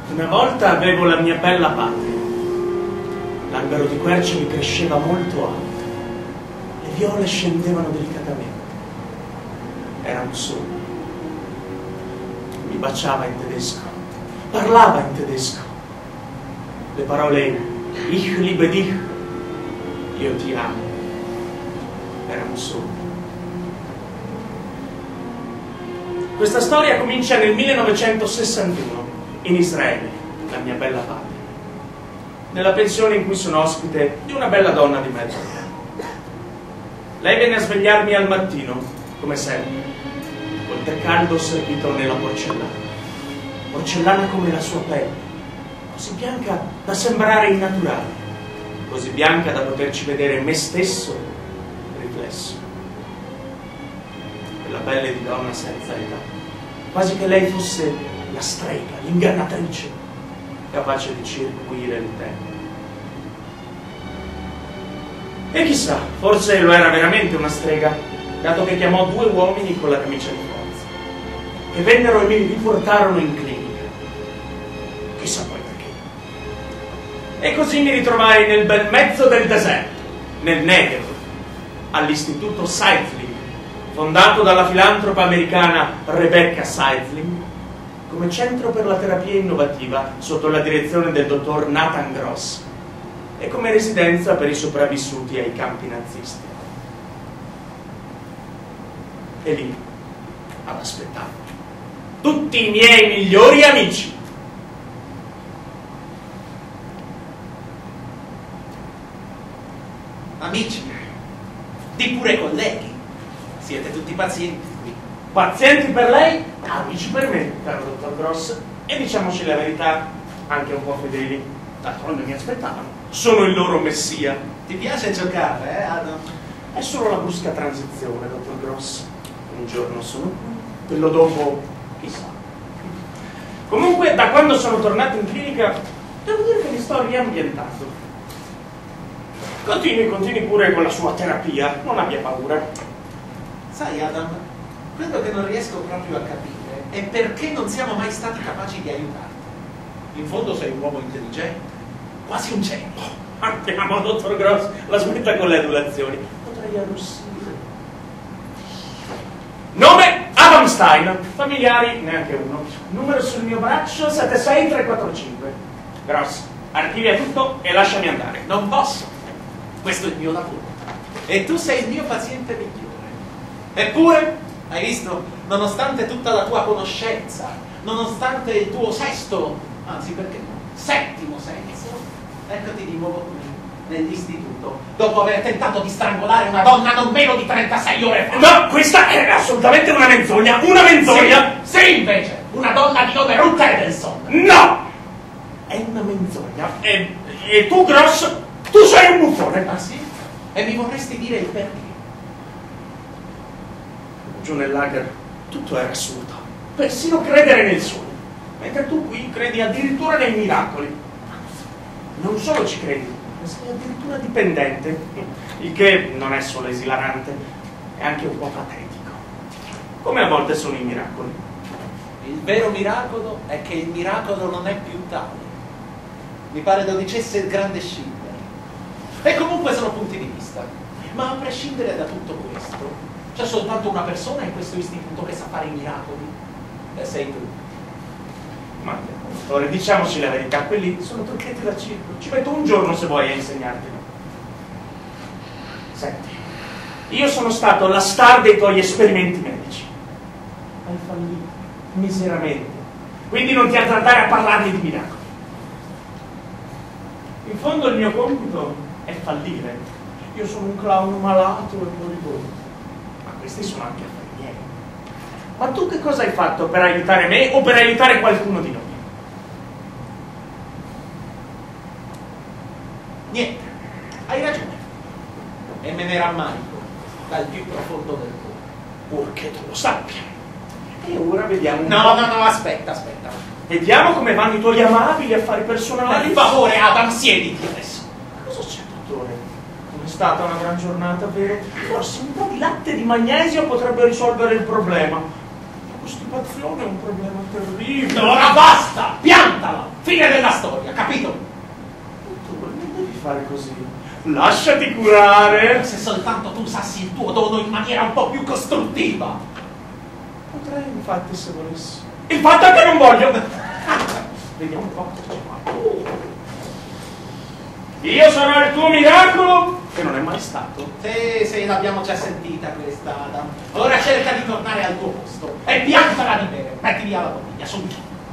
Una volta avevo la mia bella patria. L'albero di querce mi cresceva molto alto. Le viole scendevano delicatamente. Era un sogno. Mi baciava in tedesco. Parlava in tedesco. Le parole Ich liebe dich, io ti amo. Era un sogno. Questa storia comincia nel 1961 in Israele, la mia bella patria, nella pensione in cui sono ospite di una bella donna di mezzo. Lei venne a svegliarmi al mattino, come sempre, col tè caldo servito nella porcellana come la sua pelle, così bianca da sembrare innaturale, così bianca da poterci vedere me stesso riflesso. Quella pelle di donna senza età, quasi che lei fosse la strega, l'ingannatrice, capace di circuire il tempo. E chissà, forse lo era veramente una strega, dato che chiamò 2 uomini con la camicia di forza, che vennero e mi riportarono in clinica. Chissà poi perché. E così mi ritrovai nel bel mezzo del deserto, nel Negev, all'istituto Seidling, fondato dalla filantropa americana Rebecca Seidling, come centro per la terapia innovativa sotto la direzione del dottor Nathan Gross e come residenza per i sopravvissuti ai campi nazisti. E lì, ad aspettarmi, tutti i miei migliori amici. Amici, di pure colleghi, siete tutti pazienti qui. Pazienti per lei, amici per me, caro dottor Gross, e diciamoci la verità, anche un po' fedeli. D'altronde mi aspettavano. Sono il loro messia. Ti piace giocare, Adam? È solo la brusca transizione, dottor Gross. Un giorno sono qui, quello dopo chissà. Comunque, da quando sono tornato in clinica, devo dire che mi sto riambientando. Continui pure con la sua terapia, non abbia paura. Sai, Adam, quello che non riesco proprio a capire è perché non siamo mai stati capaci di aiutarti. In fondo sei un uomo intelligente, quasi un genio. Andiamo, dottor Gross, la smetta con le adulazioni. Potrei arrossire. Nome Adam Stein, familiari neanche uno. Numero sul mio braccio 76345. Gross, archivia tutto e lasciami andare. Non posso, questo è il mio lavoro e tu sei il mio paziente migliore. Eppure, hai visto, nonostante tutta la tua conoscenza, nonostante il tuo sesto, anzi perché no, settimo senso, eccoti di nuovo qui, nell'istituto, dopo aver tentato di strangolare una donna non meno di 36 ore fa. No, questa è assolutamente una menzogna, una menzogna! Sì, invece, una donna di nome Ruth Edelson. No! È una menzogna. E tu, Gross, tu sei un buffone. Ah sì? E mi vorresti dire il perché? Giù nel lager tutto era assurdo, persino credere nel sole, mentre tu qui credi addirittura nei miracoli. Non solo ci credi, ma sei addirittura dipendente, il che non è solo esilarante, è anche un po' patetico, come a volte sono i miracoli. Il vero miracolo è che il miracolo non è più tale. Mi pare lo dicesse il grande Schiller. E comunque sono punti di vista, ma a prescindere da tutto questo, c'è soltanto una persona in questo istituto che sa fare i miracoli, e sei tu. Ma, dottore, diciamoci la verità, quelli sono trucchetti da circo. Ci metto un giorno se vuoi a insegnartelo. Senti, io sono stato la star dei tuoi esperimenti medici. Hai fallito, miseramente. Quindi non ti azzardare a parlarmi di miracoli. In fondo il mio compito è fallire. Io sono un clown malato e moribondo. Questi sono anche affari miei. Ma tu che cosa hai fatto per aiutare me o per aiutare qualcuno di noi? Niente, hai ragione. E me ne rammarico dal più profondo del cuore. Purché tu lo sappia. E ora vediamo un No, po'. no, aspetta. Vediamo come vanno i tuoi amabili affari personali. Per favore, Adam, siediti adesso. Cosa c'è, dottore? Non è stata una gran giornata, vero? Forse un po' di latte di magnesio potrebbe risolvere il problema. costipazione è un problema terribile. Ora basta! Piantala! Fine della storia, capito? Dottore, non devi fare così. Lasciati curare. Se soltanto tu usassi il tuo dono in maniera un po' più costruttiva. Potrei, infatti, se volessi. Il fatto è che non voglio. Vediamo un po'. Io sarò il tuo miracolo, che non è mai stato. Sì, l'abbiamo già sentita questa, Adam. Ora cerca di tornare al tuo posto e piantala di bere. Metti via la bottiglia, subito.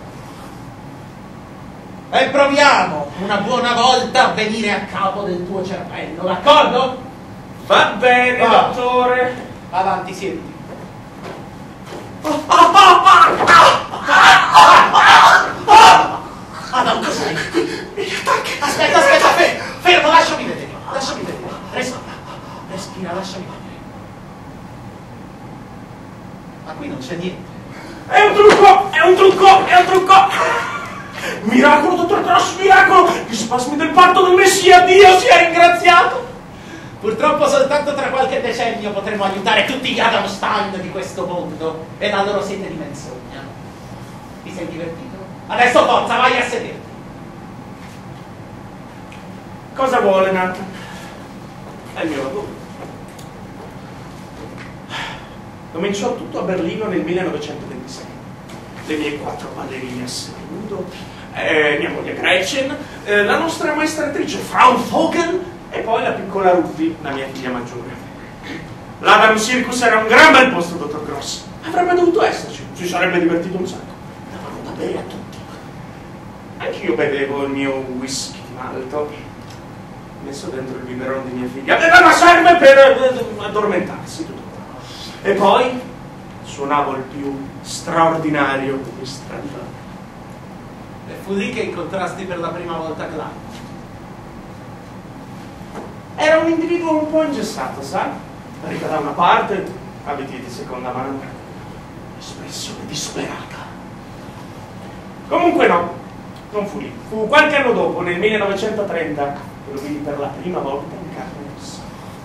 E proviamo una buona volta a venire a capo del tuo cervello, d'accordo? Va bene, Va. dottore. Avanti, siediti. Adam, cos'è? Aspetta, fermo, lasciami vedere. Respira, lasciami vedere. Ma qui non c'è niente. È un trucco. Miracolo, dottor Cross, miracolo. Gli spasmi del parto del Messia, Dio sia ringraziato. Purtroppo soltanto tra qualche decennio potremo aiutare tutti gli Adam Stein di questo mondo e la loro sete di menzogna. Ti sei divertito? Adesso forza, vai a sederti. Cosa vuole, Nat? È il mio lavoro. Cominciò tutto a Berlino nel 1926. Le mie 4 ballerine a seminudo, mia moglie Gretchen, la nostra maestratrice Frau Vogel e poi la piccola Ruffy, la mia figlia maggiore. L'Adam Circus era un gran bel posto, dottor Gross. Avrebbe dovuto esserci, si sarebbe divertito un sacco. Davano da bere a tutti. Anch'io bevevo il mio whisky di malto, messo dentro il biberon di mia figlia. Aveva una serve per addormentarsi, tutto qua. E poi suonavo il più straordinario di Stradivari. E fu lì che incontrasti per la prima volta Clyde. Era un individuo un po' ingessato, sa? Ricca da una parte, abiti di seconda mano, espressione disperata. Comunque no, non fu lì. Fu qualche anno dopo, nel 1930, che lo vidi per la prima volta in carne e ossa.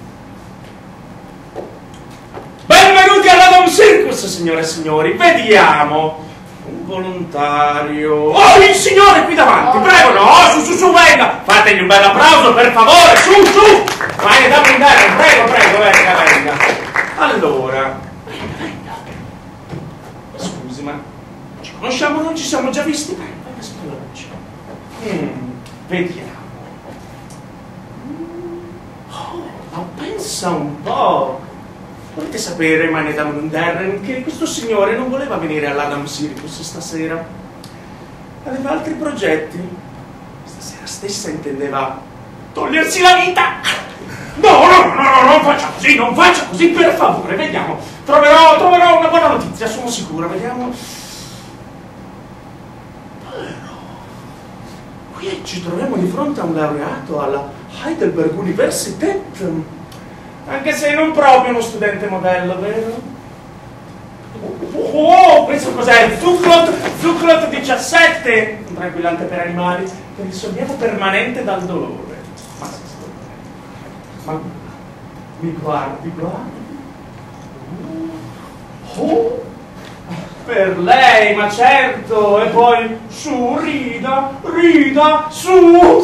Benvenuti all'Adam Circus, signore e signori. Vediamo. Un volontario. Oh, il signore qui davanti, prego, no, su, venga. Fategli un bel applauso, per favore, su. Vai da brindare, prego, venga. Allora, venga. Scusi, ma ci conosciamo, non ci siamo già visti? Venga, spiegaci. Vediamo. Oh, ma pensa un po'. Dovete sapere, Madame Munderren, che questo signore non voleva venire all'Adam Circus stasera. Aveva altri progetti. Stasera stessa intendeva togliersi la vita. No, non faccia così, per favore, vediamo. Troverò una buona notizia, sono sicura, vediamo. Però, qui ci troviamo di fronte a un laureato alla Heidelberg Universität. Anche se non proprio uno studente modello, vero? Oh, questo cos'è? Il Zuclot 17, un tranquillante per animali, per il sollievo permanente dal dolore. Ma mi guardi. Oh, per lei, ma certo, e poi su, rida, su.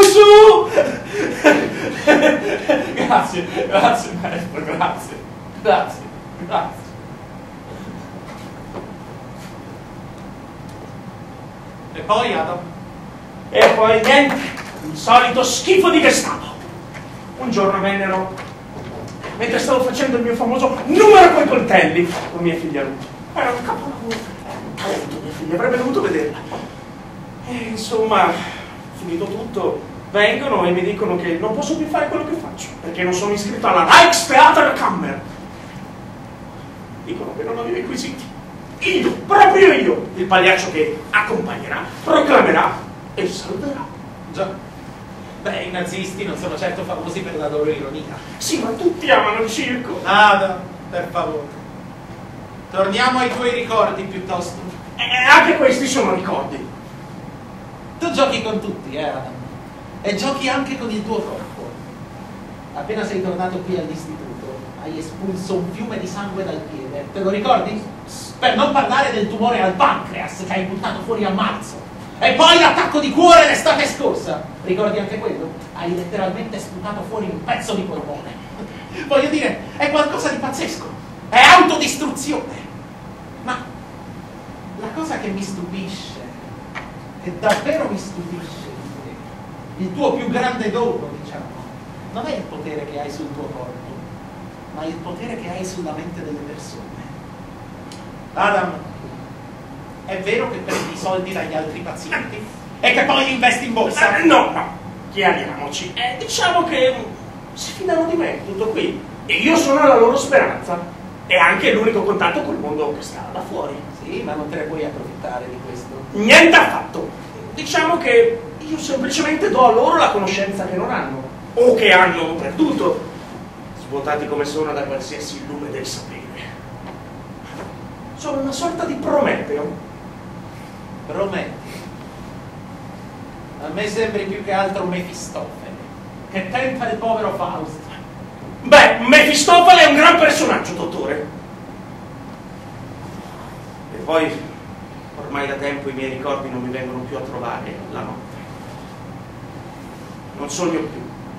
Grazie maestro, grazie. E poi, Adam? E poi niente, il solito schifo di Gestapo. Un giorno vennero, mentre stavo facendo il mio famoso numero coi coltelli, con mia figlia Ruth. Era un capolavoro, era un talento mia figlia, avrebbe dovuto vederla. E insomma, finito tutto, vengono e mi dicono che non posso più fare quello che faccio, perché non sono iscritto alla Reichstheaterkammer. Dicono che non ho i requisiti. Proprio io, il pagliaccio che accompagnerà, proclamerà e salverà. Già. Beh, i nazisti non sono certo famosi per la loro ironia. Sì, ma tutti amano il circo. Adam, per favore. Torniamo ai tuoi ricordi piuttosto. Anche questi sono ricordi. Tu giochi con tutti, Adam. E giochi anche con il tuo corpo. Appena sei tornato qui all'istituto, hai espulso un fiume di sangue dal piede. Te lo ricordi? Per non parlare del tumore al pancreas che hai buttato fuori a marzo. E poi l'attacco di cuore l'estate scorsa. Ricordi anche quello? Hai letteralmente sputato fuori un pezzo di polmone. Voglio dire, è qualcosa di pazzesco. È autodistruzione. Ma la cosa che mi stupisce, che davvero mi stupisce, il tuo più grande dono, diciamo, non è il potere che hai sul tuo corpo, ma il potere che hai sulla mente delle persone. Adam, è vero che prendi i soldi dagli altri pazienti e che poi li investi in borsa? No, chiariamoci. Diciamo che si fidano di me, tutto qui. E io sono la loro speranza. E anche l'unico contatto col mondo che sta là fuori. Sì, ma non te ne puoi approfittare di questo. Niente affatto. Diciamo che io semplicemente do a loro la conoscenza che non hanno. O che hanno perduto. Svuotati come sono da qualsiasi lume del sapere. Sono una sorta di Prometeo. Prometeo? A me sembri più che altro Mefistofele, che tenta il povero Fausto. Beh, Mefistofele è un gran personaggio, dottore. E poi, ormai da tempo i miei ricordi non mi vengono più a trovare la notte. Non sogno più.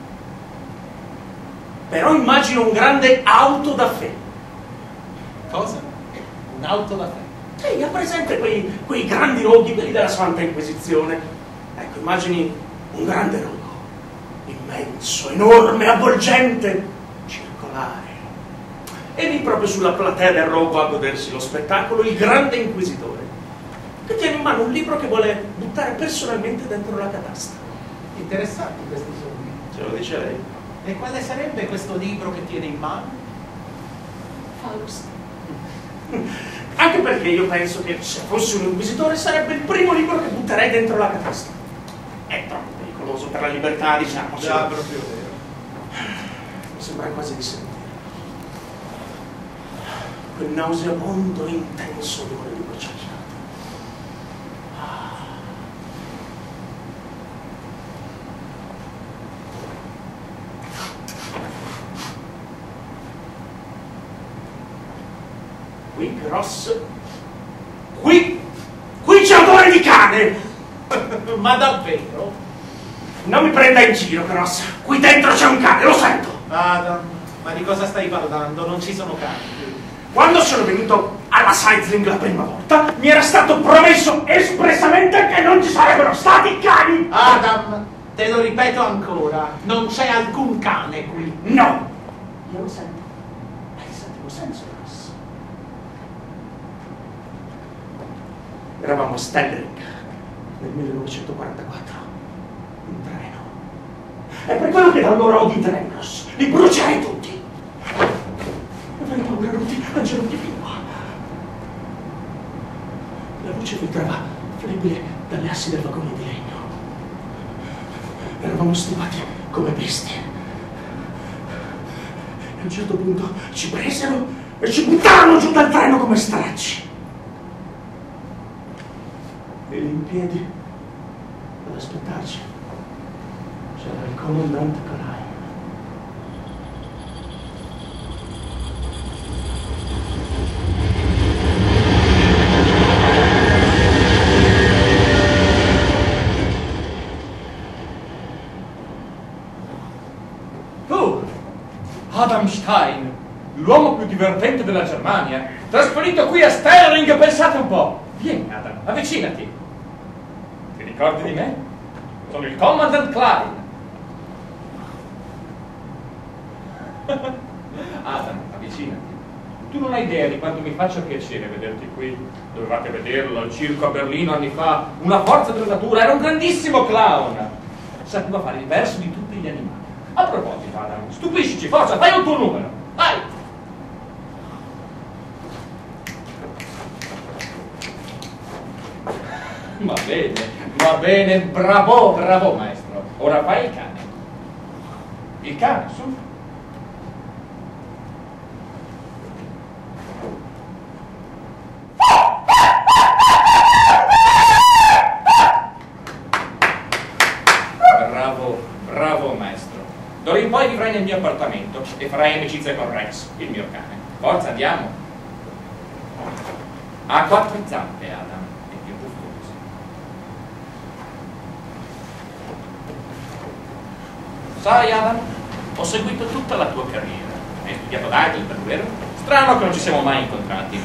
Però immagino un grande auto da fè. Cosa? Un'auto da fè? Sì, ha presente quei grandi roghi, quelli della Santa Inquisizione. Ecco, immagini un grande rogo, immenso, enorme, avvolgente, circolare. E lì proprio sulla platea del rogo a godersi lo spettacolo il grande inquisitore, che tiene in mano un libro che vuole buttare personalmente dentro la catasta. Interessanti questi sogni. Ce lo dice lei? E quale sarebbe questo libro che tiene in mano? Fausto. Anche perché io penso che se fossi un inquisitore sarebbe il primo libro che butterei dentro la catasta. È troppo pericoloso per la libertà, diciamo. Già, proprio vero. Mi sembra quasi di sentire quel nauseabondo e intenso odore di bruciato. Qui, Gross. Qui c'è odore di cane! Ma davvero? Non mi prenda in giro, Gross. Qui dentro c'è un cane, lo sento. Adam, ma di cosa stai parlando? Non ci sono cani qui. Quando sono venuto alla Sightling la prima volta, mi era stato promesso espressamente che non ci sarebbero stati cani. Adam, te lo ripeto ancora, non c'è alcun cane qui. No! Io lo sento. È il settimo senso, Gross. Eravamo a Stellering nel 1944. Un treno. È per quello che da allora odio i treni, Gross. Li brucerei tutti. Avrei paura, Ruti, Angelo, di più. La luce filtrava flebile dalle assi del vagone di legno. Eravamo stipati come bestie. E a un certo punto ci presero e ci buttarono giù dal treno come stracci. E lì in piedi, ad aspettarci, c'era il comandante Klein. Tu, Adam Stein, l'uomo più divertente della Germania, trasferito qui a Stellering, pensate un po'. Vieni, Adam, avvicinati. Ti ricordi di me? Sono il Commandant Klein. Adam, avvicinati. Tu non hai idea di quanto mi faccia piacere vederti qui. Dovevate vederlo al circo a Berlino anni fa. Una forza della natura, era un grandissimo clown. Sapeva fare il verso di tutti gli animali. A proposito, Adam, stupiscici, forza, fai un tuo numero. Vai! Va bene, bravo maestro. Ora fai il cane. Il cane, su. Bravo maestro. D'ora in poi vivrai nel mio appartamento e farai amicizia con Rex, il mio cane. Forza, andiamo. Ha 4 zampe, Adam, e più buffoso. Sai, Adam, ho seguito tutta la tua carriera. Hai studiato ad Heidelberg, vero? Strano che non ci siamo mai incontrati.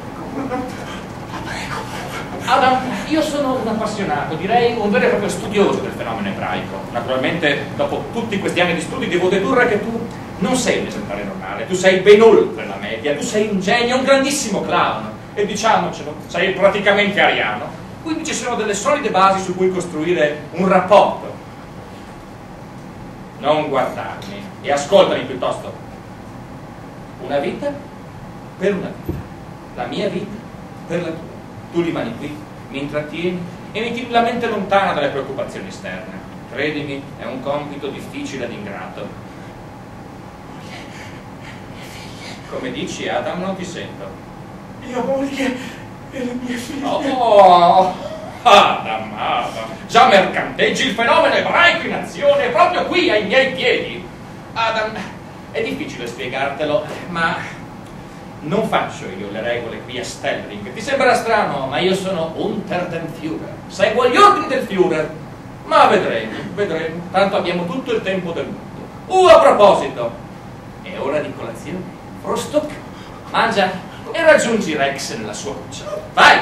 Adam, io sono un appassionato, direi un vero e proprio studioso del fenomeno ebraico. Naturalmente, dopo tutti questi anni di studi, devo dedurre che tu non sei un esemplare normale, tu sei ben oltre la media, tu sei un genio, un grandissimo clown. E diciamocelo, sei praticamente ariano. Quindi ci sono delle solide basi su cui costruire un rapporto. Non guardarmi e ascoltami piuttosto. Una vita per una vita. La mia vita per la tua. Tu rimani qui, mi intrattieni e mi tieni la mente lontana dalle preoccupazioni esterne. Credimi, è un compito difficile ed ingrato. Come dici, Adam, non ti sento. Mia moglie e le mie figlie. Oh, Adam, già mercanteggi il fenomeno ebraico in azione proprio qui ai miei piedi. Adam, è difficile spiegartelo, ma non faccio io le regole qui a Stellring. Ti sembrerà strano, ma io sono Unter den Führer. Seguo gli ordini del Führer. Ma vedremo. Tanto abbiamo tutto il tempo del mondo. A proposito, è ora di colazione. Frostok, mangia e raggiungi Rex nella sua cuccia. Vai!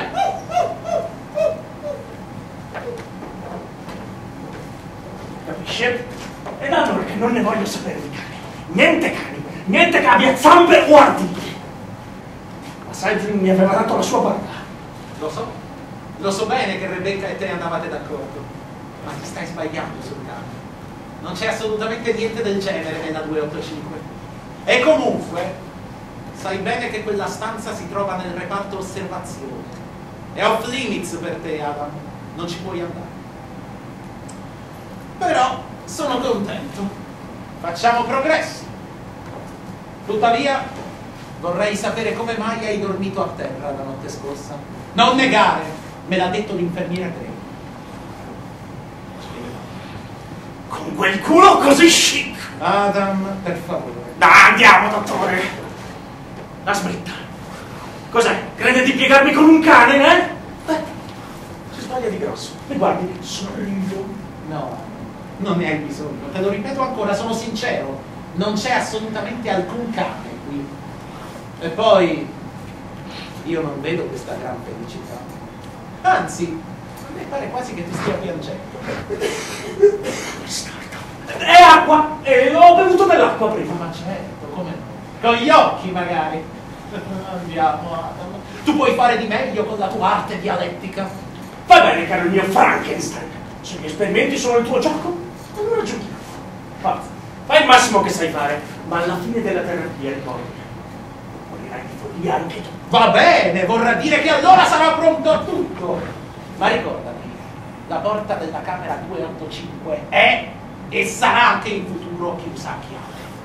Capisce? Ed allora che non ne voglio sapere di cani, niente che abbia zampe o artigli. Ma Seidlin mi aveva dato la sua parola. Lo so bene che Rebecca e te andavate d'accordo, ma ti stai sbagliando sul campo. Non c'è assolutamente niente del genere nella 285. E comunque, sai bene che quella stanza si trova nel reparto osservazione. È off limits per te, Adam. Non ci puoi andare. Però sono contento. Facciamo progressi. Tuttavia, vorrei sapere come mai hai dormito a terra la notte scorsa. Non negare, me l'ha detto l'infermiera Gray. Con quel culo così chic. Adam, per favore. Andiamo, dottore. La smetta. Cos'è? Crede di piegarmi con un cane, eh? Si sbaglia di grosso. Mi guardi, sono io. No, non ne hai bisogno. Te lo ripeto ancora, sono sincero. Non c'è assolutamente alcun cane qui. E poi, io non vedo questa gran felicità. Anzi, a me pare quasi che ti stia piangendo. È acqua! E ho bevuto dell'acqua prima. Ma certo, come no? Con gli occhi magari. Andiamo, Adam. Tu puoi fare di meglio con la tua arte dialettica. Va bene, caro mio Frankenstein. Se gli esperimenti sono il tuo gioco, allora giochiamo. Forza, fai il massimo che sai fare, ma alla fine della terapia, ricordi, morirai di follia anche tu. Va bene, vorrà dire che allora sarà pronto a tutto. Ma ricordati, la porta della camera 285 è e sarà anche in futuro chiusa a chiave.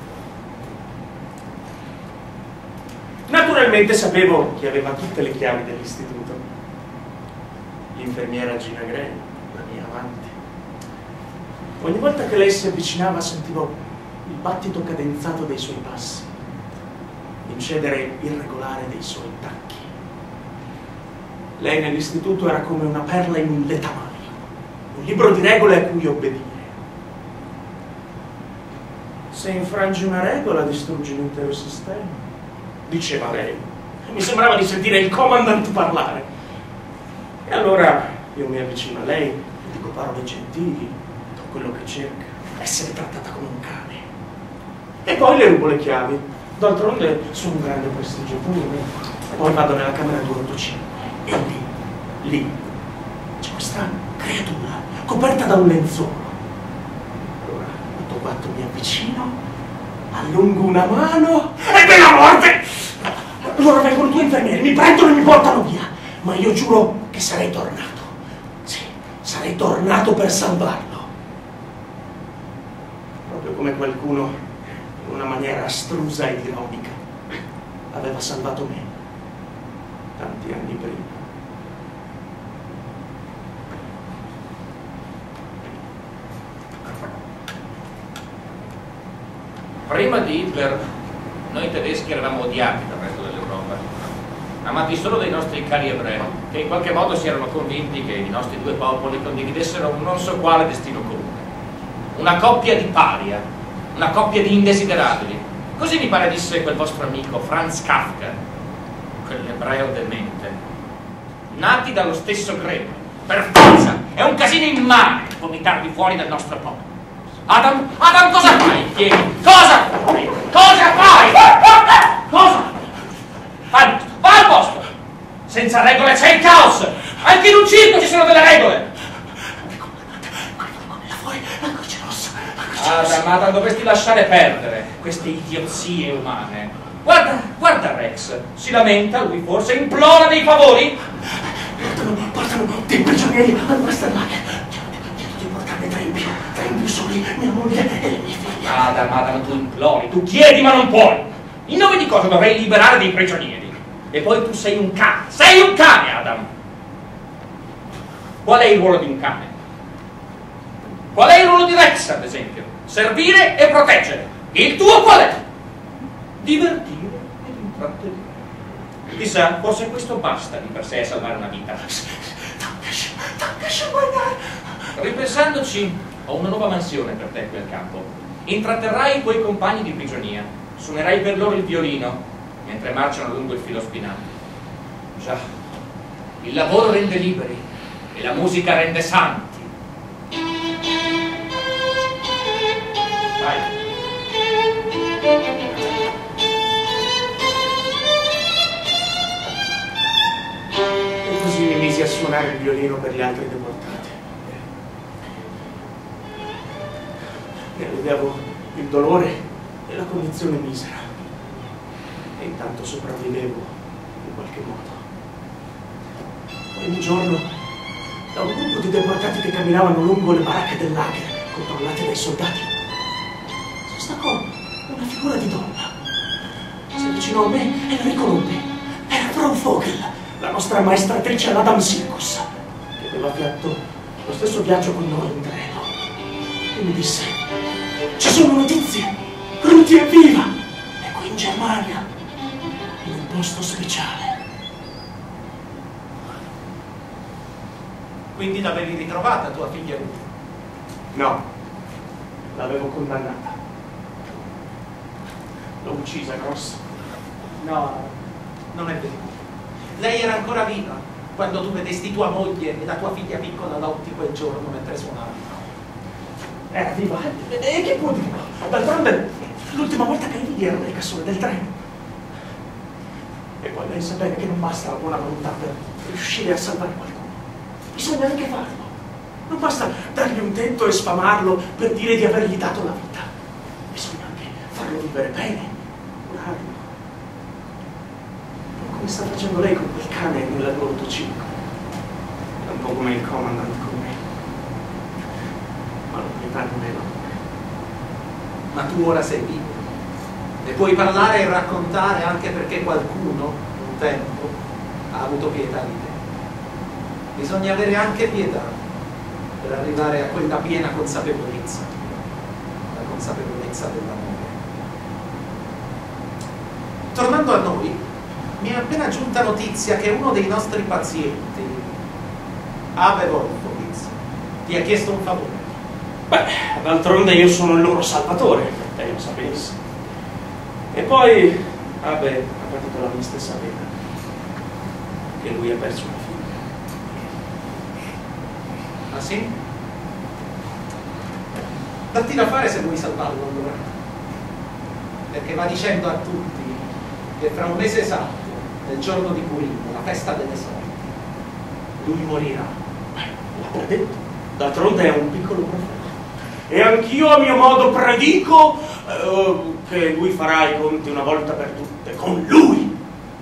Naturalmente sapevo che aveva tutte le chiavi dell'istituto. L'infermiera Gina Gray, la mia amante. Ogni volta che lei si avvicinava sentivo il battito cadenzato dei suoi passi, l'incedere irregolare dei suoi tacchi. Lei nell'istituto era come una perla in un letamaio, un libro di regole a cui obbedire. Se infrangi una regola distruggi l'intero sistema, diceva lei. Mi sembrava di sentire il comandante parlare. E allora io mi avvicino a lei, dico parole gentili, do quello che cerca, essere trattata come un cane. E poi le rubo le chiavi. D'altronde sono un grande prestigio pure. Poi vado nella camera 285 e lì c'è questa creatura coperta da un lenzuolo. Allora, tutto quanto mi avvicino, allungo una mano e me la morte! Allora vengono due infermieri, mi prendono e mi portano via. Ma io giuro che sarei tornato. Sì, sarei tornato per salvarlo. Proprio come qualcuno, in una maniera astrusa ed ironica, aveva salvato me tanti anni prima. Prima di Hitler, noi tedeschi eravamo odiati dal resto dell'Europa. A amati solo dai nostri cari ebrei, che in qualche modo si erano convinti che i nostri due popoli condividessero un non so quale destino comune. Una coppia di paria, una coppia di indesiderabili. Così mi pare disse quel vostro amico Franz Kafka, quell'ebreo demente. Nati dallo stesso gremio. Per forza! È un casino immane vomitarvi fuori dal nostro popolo. Adam, cosa fai? Chiedi, cosa fai? Cosa fai? Cosa? Va al posto! Senza regole c'è il caos! Anche in un circo ci sono delle regole! Adam, dovresti lasciare perdere queste idiozie umane. Guarda Rex, si lamenta, lui forse implora dei favori? Portano dei prigionieri al Masterlager. Chiedo di portarne tre in più soli, mia moglie e le mie figlie. Adam, tu implori, tu chiedi ma non puoi. In nome di cosa dovrei liberare dei prigionieri? E poi tu sei un cane, Adam. Qual è il ruolo di un cane? Qual è il ruolo di Rex, ad esempio? Servire e proteggere. Il tuo qual è? Divertire ed intrattenere. Chissà, forse questo basta di per sé a salvare una vita. Ripensandoci, ho una nuova mansione per te qui al campo. Intratterrai i tuoi compagni di prigionia, suonerai per loro il violino, mentre marciano lungo il filo spinato. Già, il lavoro rende liberi e la musica rende santi. Vai. E così mi misi a suonare il violino per gli altri deportati. E alleviavo il dolore e la condizione misera. E intanto sopravvivevo in qualche modo. Poi un giorno, da un gruppo di deportati che camminavano lungo le baracche del lager, controllate dai soldati, si staccò una figura di donna. Si avvicinò a me e la riconobbi. Era Frau Vogel, la nostra maestratrice all'Adam Circus, che aveva fatto lo stesso viaggio con noi in treno. E mi disse: ci sono notizie, Ruti è viva, è qui in Germania, in un posto speciale. Quindi l'avevi ritrovata tua figlia Ruth? No, l'avevo condannata. L'ho uccisa, Gross. No, non è vero. Lei era ancora viva quando tu vedesti tua moglie e la tua figlia piccola Lotti quel giorno mentre suonavi. Era viva? E che può dire? D'altronde, l'ultima volta che la vidi ero nel cassone del treno. E poi devi sapere che non basta la buona volontà per riuscire a salvare qualcuno. Bisogna anche farlo. Non basta dargli un tetto e sfamarlo per dire di avergli dato la vita. Bisogna anche farlo vivere bene, curarlo. Come sta facendo lei con quel cane nell'autociclo. È un po' come il Commandant con me. Ma la pietà non è l'amore. Ma tu ora sei vivo e puoi parlare e raccontare anche perché qualcuno, un tempo, ha avuto pietà di te. Bisogna avere anche pietà per arrivare a quella piena consapevolezza, la consapevolezza dell'amore. Tornando a noi, mi è appena giunta notizia che uno dei nostri pazienti, Abe Wolfowitz, ti ha chiesto un favore. Beh, d'altronde io sono il loro salvatore, per te lo sapessi. E poi Abe ha patito la mia stessa pena, che lui ha perso una figlia. Ah sì? Datti da fare se vuoi salvarlo allora. Perché va dicendo a tutti che fra un mese esatto, nel giorno di Purim, la festa delle sorti, lui morirà. L'ha detto. D'altronde è un piccolo profeta. E anch'io a mio modo predico che lui farà i conti una volta per tutte con lui.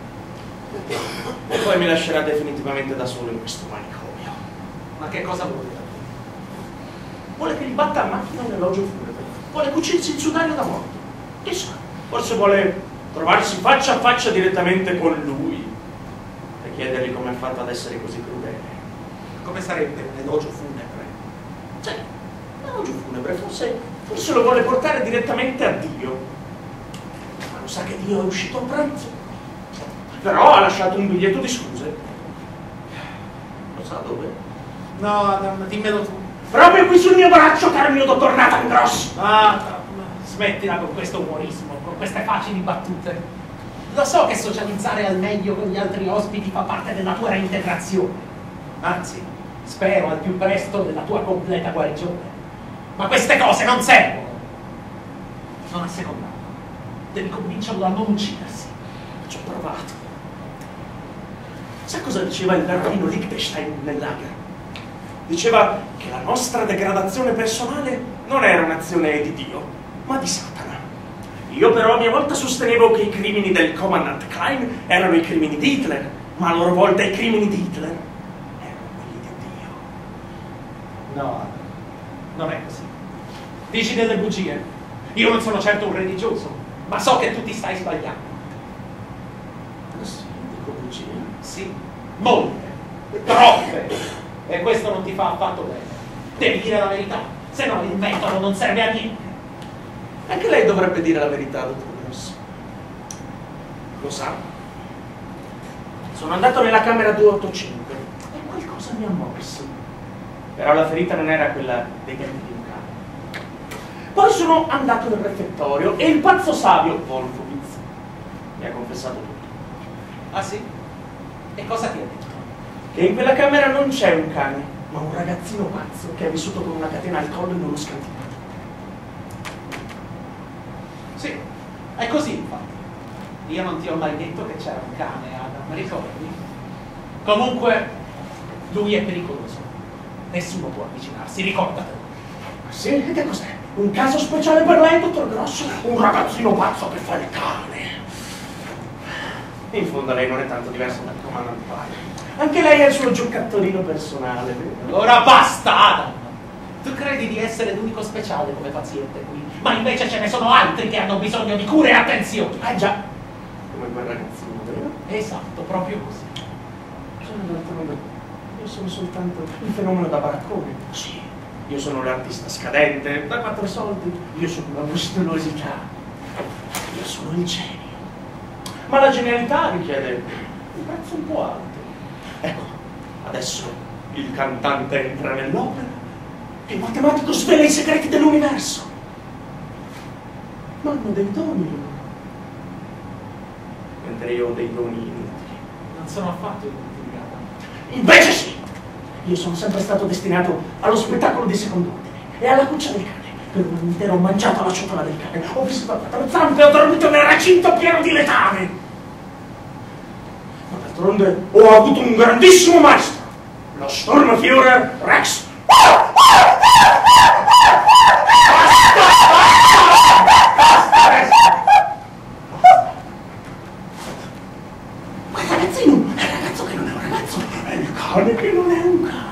E poi mi lascerà definitivamente da solo in questo manicomio. Ma che cosa vuole? Vuole che gli batta a macchina un elogio funebre. Vuole cucirsi il sudario da morto. Chissà, forse vuole trovarsi faccia a faccia direttamente con lui e chiedergli come ha fatto ad essere così crudele. Come sarebbe un elogio funebre? Cioè, un elogio funebre forse lo vuole portare direttamente a Dio. Ma lo sa che Dio è uscito a pranzo. però ha lasciato un biglietto di scuse. Lo sa dove? No, Adam, dimmelo tu. Proprio qui sul mio braccio, caro mio dottor Nathan Gross. Ah, smettila con questo umorismo, con queste facili battute. Lo so che socializzare al meglio con gli altri ospiti fa parte della tua reintegrazione. Anzi, spero al più presto della tua completa guarigione. Ma queste cose non servono. Non assecondarlo. Devi convincerlo a non uccidersi. Ci ho provato. Sa cosa diceva il Bernardino Liechtenstein nel lager? Diceva che la nostra degradazione personale non era un'azione di Dio, ma di Satana. Io però a mia volta sostenevo che i crimini del Commandant Klein erano i crimini di Hitler, ma a loro volta i crimini di Hitler erano quelli di Dio. No, non è così. Dici delle bugie. Io non sono certo un religioso, ma so che tu ti stai sbagliando. Ah sì, dico bugie? Sì, molte, troppe. E questo non ti fa affatto bene. Devi dire la verità, se no il metodo non serve a niente. Anche lei dovrebbe dire la verità, dottor Gross. Lo sa? Sono andato nella camera 285 e qualcosa mi ha mosso. Però la ferita non era quella dei denti di un cane. Poi sono andato nel refettorio e il pazzo savio, Wolfowitz, mi ha confessato tutto. Ah sì? E cosa ti ha detto? Che in quella camera non c'è un cane, ma un ragazzino pazzo che ha vissuto con una catena al collo in uno scantinato. Sì, è così infatti. Io non ti ho mai detto che c'era un cane, Adam, ricordi? Comunque, lui è pericoloso. Nessuno può avvicinarsi, ricordatelo. Sì? E che cos'è? Un caso speciale per lei, dottor Grosso? Un ragazzino pazzo che fa il cane. In fondo lei non è tanto diversa dal comandante Klein. Anche lei ha il suo giocattolino personale, vero? Ora basta, Adam! Tu credi di essere l'unico speciale come paziente qui, ma invece ce ne sono altri che hanno bisogno di cure e attenzioni. Ah già, come quel ragazzino, vero? Esatto, proprio così. Io sono soltanto il fenomeno da baraccone. Sì, io sono l'artista scadente, da 4 soldi. Io sono la mostruosità. Io sono il genio. Ma la genialità richiede un prezzo un po' alto. Ecco, adesso il cantante entra nell'opera e il matematico svela i segreti dell'universo. Ma hanno dei doni loro. Mentre io ho dei doni inutili. Non sono affatto inutili, Adam. Invece sì! Io sono sempre stato destinato allo spettacolo di secondo ordine e alla cuccia del cane. Per un anno intero ho mangiato la ciotola del cane, ho visto le zampe e ho dormito nel recinto pieno di letame. Ma d'altronde ho avuto un grandissimo maestro, lo Sturmführer Rex. Quel ragazzino è il ragazzo che non è un ragazzo, è il cane che non è un cane.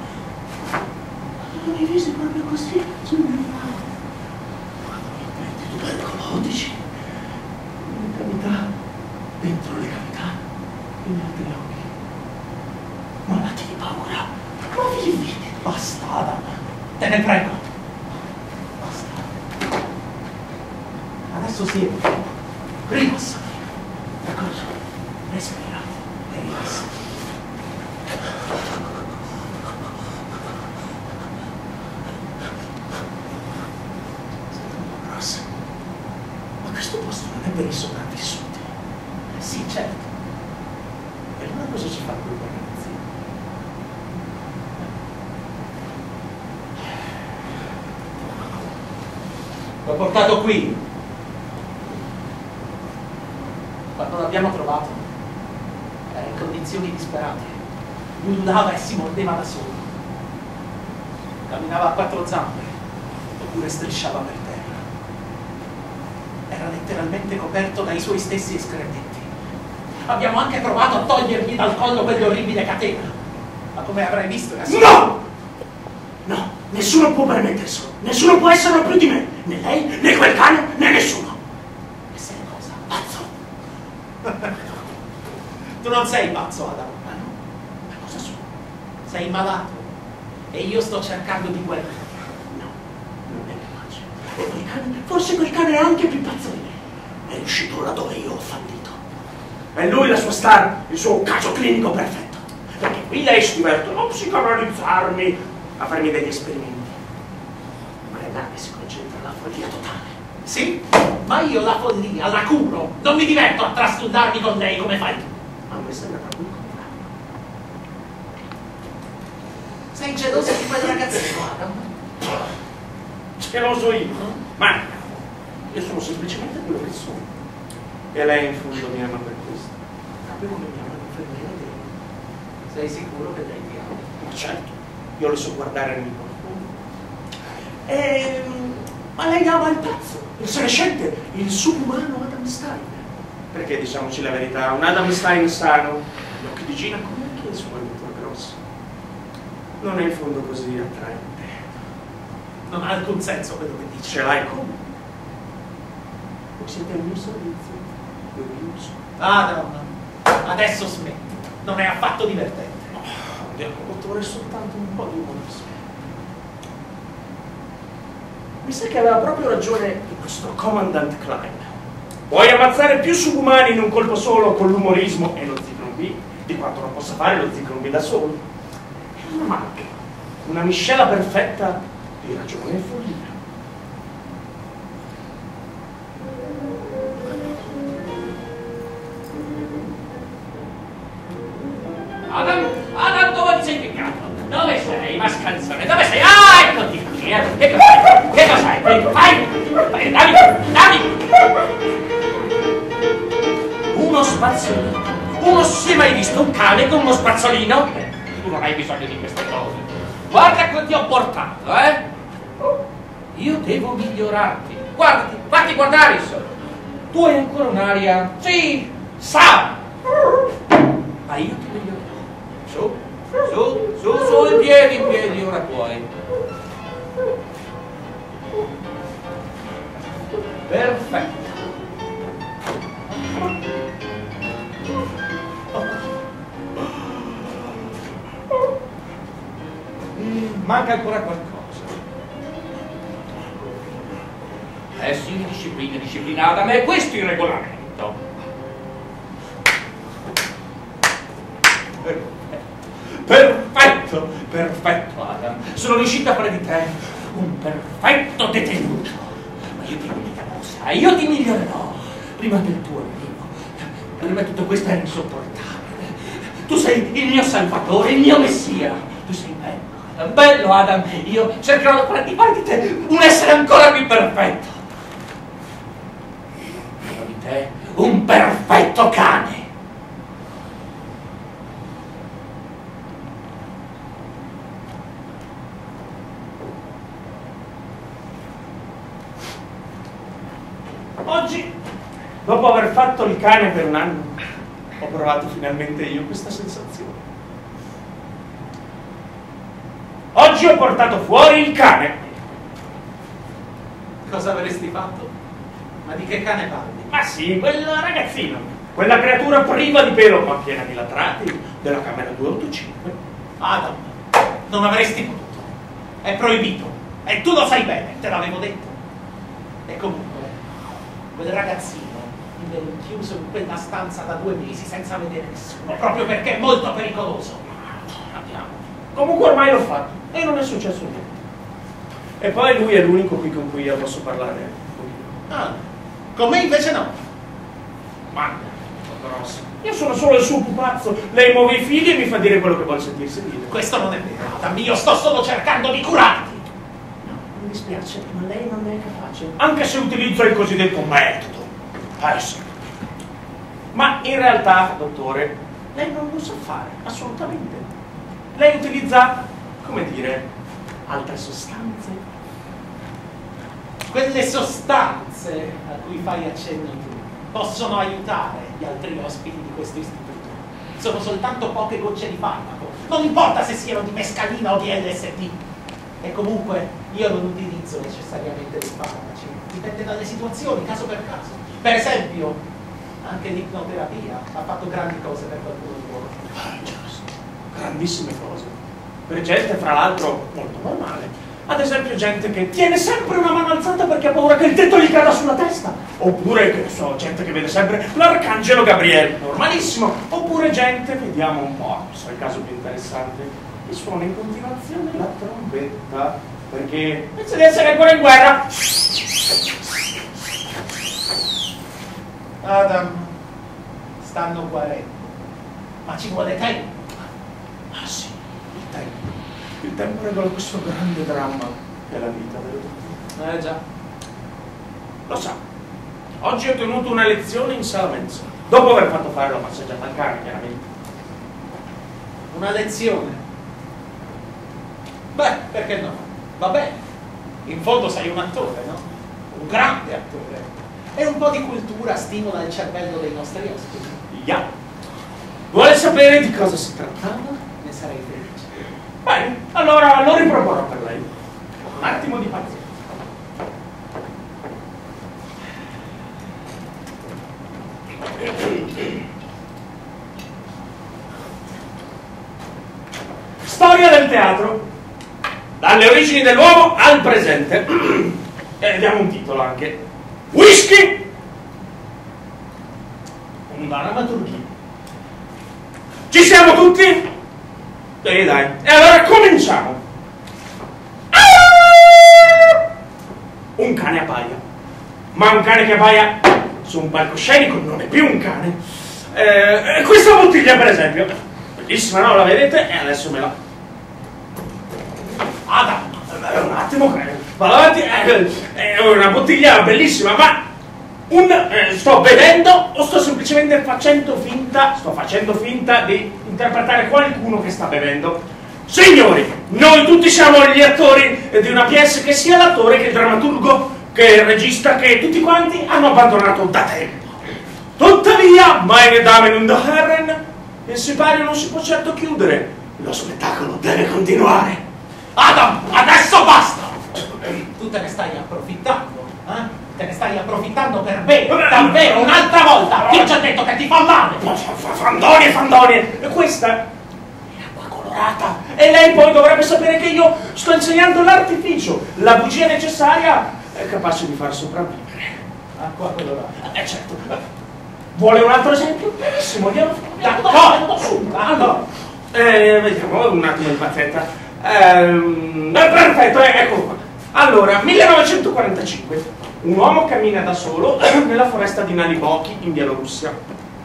Non hai visto proprio così sul mio mano. Quando mi metti tubercolotici, le cavità, dentro le cavità, in altri occhi. Malati di paura, ma vivi. Basta, Adam. Te ne prego. Basta. Adesso siedi. Rilassati. D'accordo? Respira e rilassati. Ross, ma questo posto non è per i sopravvissuti. Sì, certo. E allora cosa ci fa quel ragazzino? L'ho portato qui. Quando l'abbiamo trovato, era in condizioni disperate. Ululava e si mordeva da solo. Camminava a 4 zampe, oppure strisciava per terra. Era letteralmente coperto dai suoi stessi escrementi. Abbiamo anche provato a togliergli dal collo quell'orribile catena. Ma come avrai visto era solo... No! No, nessuno può permetterselo. Nessuno può esserlo più di me. Né lei, né quel cane, né nessuno. E sei cosa? Pazzo. Tu non sei pazzo, Adam. Ma no, ma cosa sono? Sei malato. E io sto cercando di guarirti. No, non è capace. E quel cane, forse quel cane è anche più pazzo di me. È uscito là dove io ho fallito. E lui la sua star, il suo caso clinico perfetto. Perché qui lei si diverte a psicoanalizzarmi, a farmi degli esperimenti. Ma è là che si concentra la follia totale. Sì, ma io la follia la curo. Non mi diverto a trastullarmi con lei come fai tu. Ma mi sembra proprio il contrario. Sei geloso di quel ragazzino, Adam? Geloso io? Ma io sono semplicemente quello che sono. E lei in fondo mi ama per questo. Proprio come mi ama l'infermiera dentro. Sei sicuro che lei ti ama? Ma certo, io le so guardare nel profondo. Ma lei ama il pazzo, il senescente, il subumano Adam Stein. Perché diciamoci la verità, un Adam Stein sano, gli occhi di Gina come anche il suo dottor Grosso, non è in fondo così attraente. Non ha alcun senso quello che dici. Ce l'hai come? Voi siete al mio servizio, io vi uso. Adam, adesso smetti, non è affatto divertente. Andiamo, dottore, soltanto un po' di umorismo. Mi sa che aveva proprio ragione il nostro Commandant Klein. Puoi ammazzare più subumani in un colpo solo con l'umorismo e lo Zyklon B di quanto non possa fare lo Zyklon B da solo. È una macchina, una miscela perfetta di ragione e follia. Adam, dove ti sei piccato? Dove sei, mascalzone? Dove sei? Ah, eccoti qui, Che cos'hai? Che cos'hai? Vai, dammi! Uno spazzolino? Uno si è mai visto un cane con uno spazzolino? Tu non hai bisogno di queste cose. Guarda che ti ho portato, Io devo migliorarti. Guardati, fatti guardare, insomma. Tu hai ancora un'aria, sì, sana. Ma io ti migliorerò. Su, in piedi, ora puoi. Perfetto. Manca ancora qualcosa. Sì, disciplinata, ma è questo il regolamento. Perfetto, Adam. Sono riuscito a fare di te un perfetto detenuto. Ma io ti migliorerò, io ti migliorerò. Prima del tuo arrivo. Per me tutto questo è insopportabile. Tu sei il mio salvatore, il mio messia. Tu sei bello, Adam. Io cercherò di fare di te un essere ancora più perfetto. Farò di te un perfetto cane. Oggi, dopo aver fatto il cane per un anno, ho provato finalmente io questa sensazione. Oggi ho portato fuori il cane. Cosa avresti fatto? Ma di che cane parli? Ma sì, quel ragazzino, quella creatura priva di pelo ma piena di latrati della camera 285. Adam, non avresti potuto. È proibito. E tu lo sai bene, te l'avevo detto. E comunque, quel ragazzino mi ero chiuso in quella stanza da 2 mesi senza vedere nessuno, proprio perché è molto pericoloso. Andiamo. Comunque ormai l'ho fatto e non è successo niente. E poi lui è l'unico qui con cui io posso parlare. Ah, con me invece no. Ma io sono solo il suo pupazzo. Lei muove i figli e mi fa dire quello che vuole sentirsi dire. Questo non è vero, Adam, io sto solo cercando di curarti. No, mi dispiace, ma lei non è capace. Anche se utilizzo il cosiddetto metodo. Sì. Ma in realtà, dottore, lei non lo sa fare, assolutamente. Lei utilizza, come dire, altre sostanze. Quelle sostanze a cui fai accenno tu possono aiutare gli altri ospiti di questo istituto. Sono soltanto poche gocce di farmaco. Non importa se siano di mescalina o di LSD. E comunque io non utilizzo necessariamente dei farmaci. Dipende dalle situazioni, caso per caso. Per esempio, anche l'ipnoterapia ha fatto grandi cose per qualcuno di voi. Giusto. Grandissime cose. Per gente, fra l'altro, molto normale. Ad esempio gente che tiene sempre una mano alzata perché ha paura che il tetto gli cada sulla testa. Oppure, che so, gente che vede sempre l'arcangelo Gabriele, normalissimo. Oppure gente, vediamo un po', questo è il caso più interessante, che suona in continuazione la trombetta, perché pensa di essere ancora in guerra. Adam, stanno guarendo, ma ci vuole tempo. Ah sì, il tempo. Il tempo regola questo grande dramma che è la vita delle donne. Già. Lo sa, oggi ho tenuto una lezione in sala mensa, dopo aver fatto fare la passeggiata al cane, chiaramente. Una lezione? Beh, perché no? Va bene. In fondo sei un attore, no? Un grande attore. E un po' di cultura stimola il cervello dei nostri ospiti. Yeah. Vuole sapere di cosa si trattava? Ne sarei felice. Bene, allora lo riproporrò per lei. Un attimo di pazienza. Storia del teatro. Dalle origini dell'uomo al presente. E diamo un titolo anche. Whisky. Una drammaturgia. Ci siamo tutti? Dai. E allora cominciamo. Un cane abbaia. Ma un cane che abbaia su un palcoscenico non è più un cane. Questa bottiglia per esempio. Bellissima, no? La vedete? E adesso me la... Un attimo, vado avanti. È una bottiglia bellissima, ma... sto bevendo o sto semplicemente facendo finta di interpretare qualcuno che sta bevendo? Signori, noi tutti siamo gli attori di una pièce che sia l'attore che il drammaturgo che il regista che tutti quanti hanno abbandonato da tempo. Tuttavia, meine Damen und Herren, il sipario non si può certo chiudere, lo spettacolo deve continuare. Adam, adesso basta! Tu te ne stai approfittando, eh? Te ne stai approfittando per bene, davvero, un'altra volta! Ti ho già detto che ti fa male! Fandonie! E questa è acqua colorata! E lei poi dovrebbe sapere che io sto insegnando l'artificio, la bugia necessaria è capace di far sopravvivere. Acqua colorata. Certo. Vuole un altro esempio? Benissimo, andiamo. D'accordo, su, allora. Vediamo, un attimo di pazienza. Perfetto, eccolo qua. Allora, 1945. Un uomo cammina da solo nella foresta di Naliboki in Bielorussia.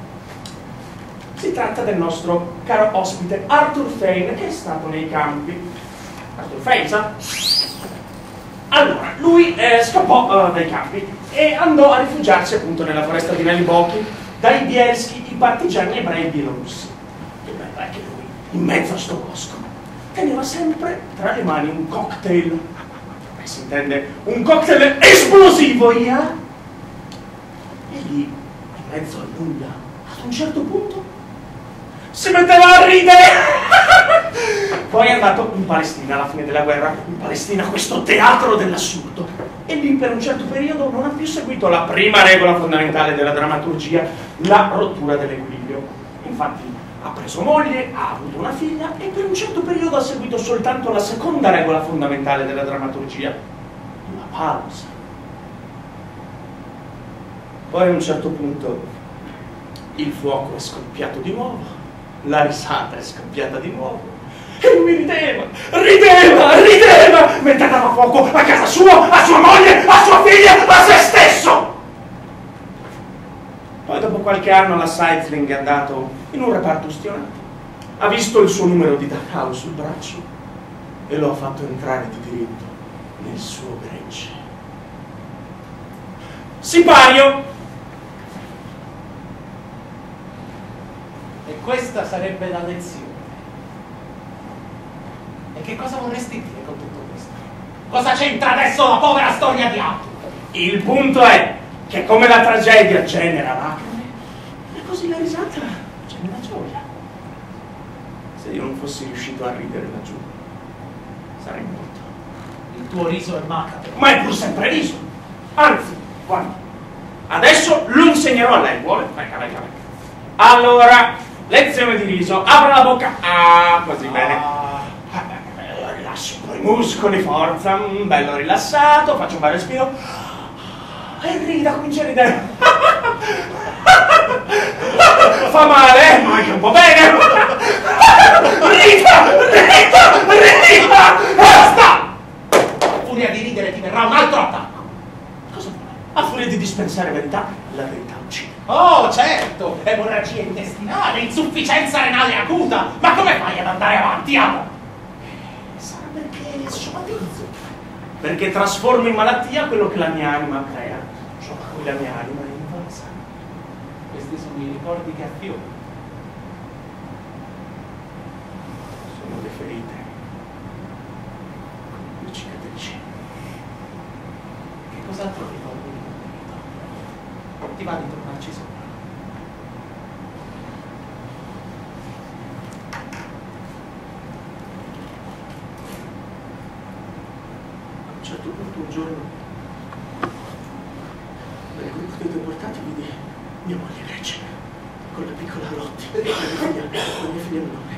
Si tratta del nostro caro ospite Arthur Fane, che è stato nei campi. Arthur Fane, sa? Allora, lui scappò dai campi e andò a rifugiarsi appunto nella foresta di Naliboki dai bielski, i partigiani ebrei bielorussi. Che bello è che lui, in mezzo a sto bosco, teneva sempre tra le mani un cocktail. Si intende un cocktail esplosivo, yeah? E lì, in mezzo al nulla, ad un certo punto, si metteva a ridere. Poi è andato in Palestina alla fine della guerra, in Palestina, questo teatro dell'assurdo. E lì per un certo periodo non ha più seguito la prima regola fondamentale della drammaturgia, la rottura dell'equilibrio. Infatti ha preso moglie, ha avuto una figlia e per un certo periodo ha seguito soltanto la seconda regola fondamentale della drammaturgia, la pausa. Poi a un certo punto il fuoco è scoppiato di nuovo, la risata è scoppiata di nuovo e lui rideva, mentre dava fuoco a casa sua, a sua moglie, a sua figlia, a se stesso. Poi dopo qualche anno la Seidling è andato in un reparto ustionato, ha visto il suo numero di Dachau sul braccio e lo ha fatto entrare di diritto nel suo gregge. Sipario! E questa sarebbe la lezione. E che cosa vorresti dire con tutto questo? Cosa c'entra adesso la povera storia di Arthur? Il punto è che come la tragedia genera lacrime, e così la risata genera gioia. Se io non fossi riuscito a ridere laggiù, sarei morto. Il tuo riso è macabro. Ma è pur sempre riso. Anzi, guarda, adesso lo insegnerò a lei, vuole? Venga. Allora, lezione di riso. Apra la bocca. Ah, così bene. rilassi un po' i muscoli, forza, bello rilassato, faccio un bel respiro. E rida, comincia a ridere. Fa male, ma anche un po' bene. Rida! Basta! A furia di ridere ti verrà un altro attacco. Cosa vuole? A furia di dispensare verità, la verità uccide. Oh, certo! Emorragia intestinale, insufficienza renale acuta! Ma come fai ad andare avanti, Ada? Sarà perché somatizzo. Perché trasformo in malattia quello che la mia anima crea, ciò a cui la mia anima è invasa. Questi sono i ricordi che affiori. Sono le ferite, le cicatrici. Che cos'altro ricordi? Ti va di tornarci sopra? A un certo punto un giorno, nel gruppo dei deportati vidi mia moglie Gretchen con la piccola Lotti e la mia figlia minore.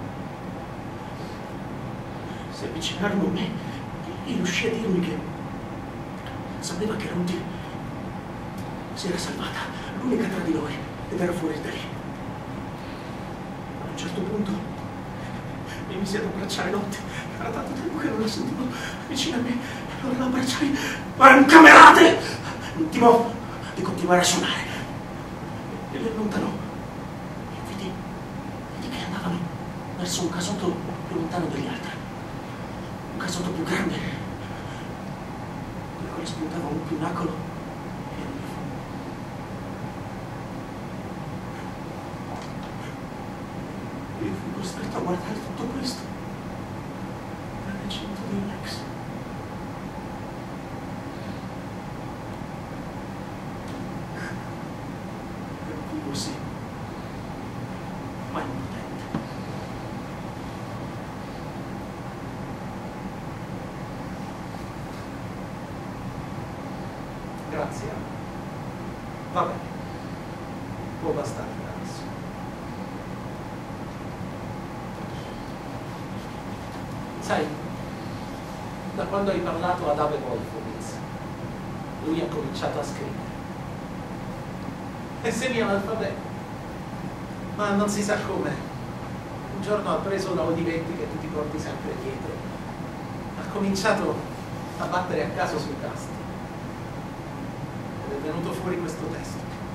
Si avvicinarono a me e riuscì a dirmi che sapeva che Rudy si era salvata, l'unica tra di noi, ed era fuori da lì. A un certo punto mi misi ad abbracciare Lotti. Era tanto tempo che non la sentivo vicino a me. Allora la abbracciai, ma incamerate! L'ultimo di continuare a suonare. E li allontanò. E vidi che andavano verso un casotto più lontano degli altri. Un casotto più grande, dal quale spuntava un pinnacolo e un fumo. Io fui costretto a guardare tutto questo dal recinto di Lex. Ero vivo, sì, ma impotente. Grazie. Va bene. Può bastare per adesso. Sai, da quando hai parlato ad Ave Wolfowitz, lui ha cominciato a scrivere. È semi-analfabeto, ma non si sa come. Un giorno ha preso la Olivetti che tu ti porti sempre dietro. Ha cominciato a battere a caso sui tasti. Ed è venuto fuori questo testo.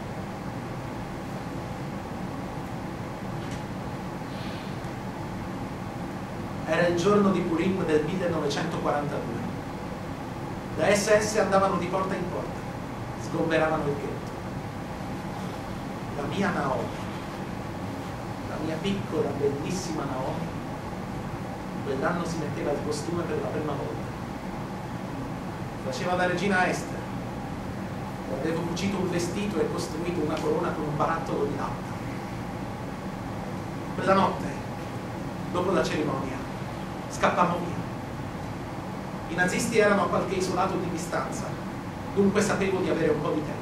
Era il giorno di Purim del 1942. Le SS andavano di porta in porta, sgomberavano il ghetto. La mia Naomi, la mia piccola, bellissima Naomi, quell'anno si metteva il costume per la prima volta. Faceva la regina Esther. Avevo cucito un vestito e costruito una corona con un barattolo di latta. Quella notte, dopo la cerimonia, scappammo via. I nazisti erano a qualche isolato di distanza, dunque sapevo di avere un po' di tempo.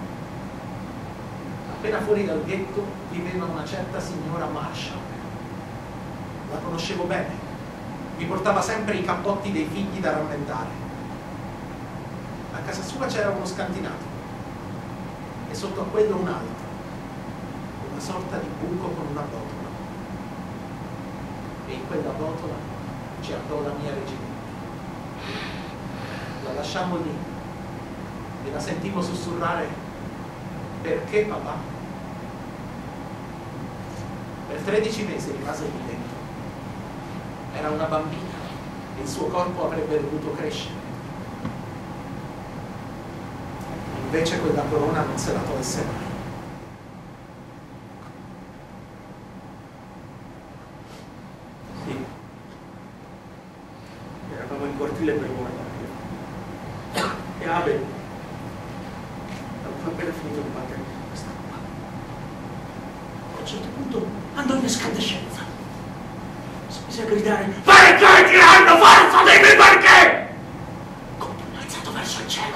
Appena fuori dal ghetto viveva una certa signora Marshall. La conoscevo bene, mi portava sempre i cappotti dei figli da rammentare. A casa sua c'era uno scantinato e sotto a quello un altro, una sorta di buco con una botola. E in quella botola giardò la mia regina. La lasciammo lì e la sentimmo sussurrare: perché papà? Per 13 mesi rimase lì dentro. Era una bambina e il suo corpo avrebbe dovuto crescere. Invece quella corona non se la tolse mai. Sì. Eravamo in cortile per guardare. E Abel aveva appena finito di battere questa roba. A un certo punto andò in escandescenza. Si mise a gridare: perché ti hanno forza, dimmi perché! Con pugno alzato verso il cielo.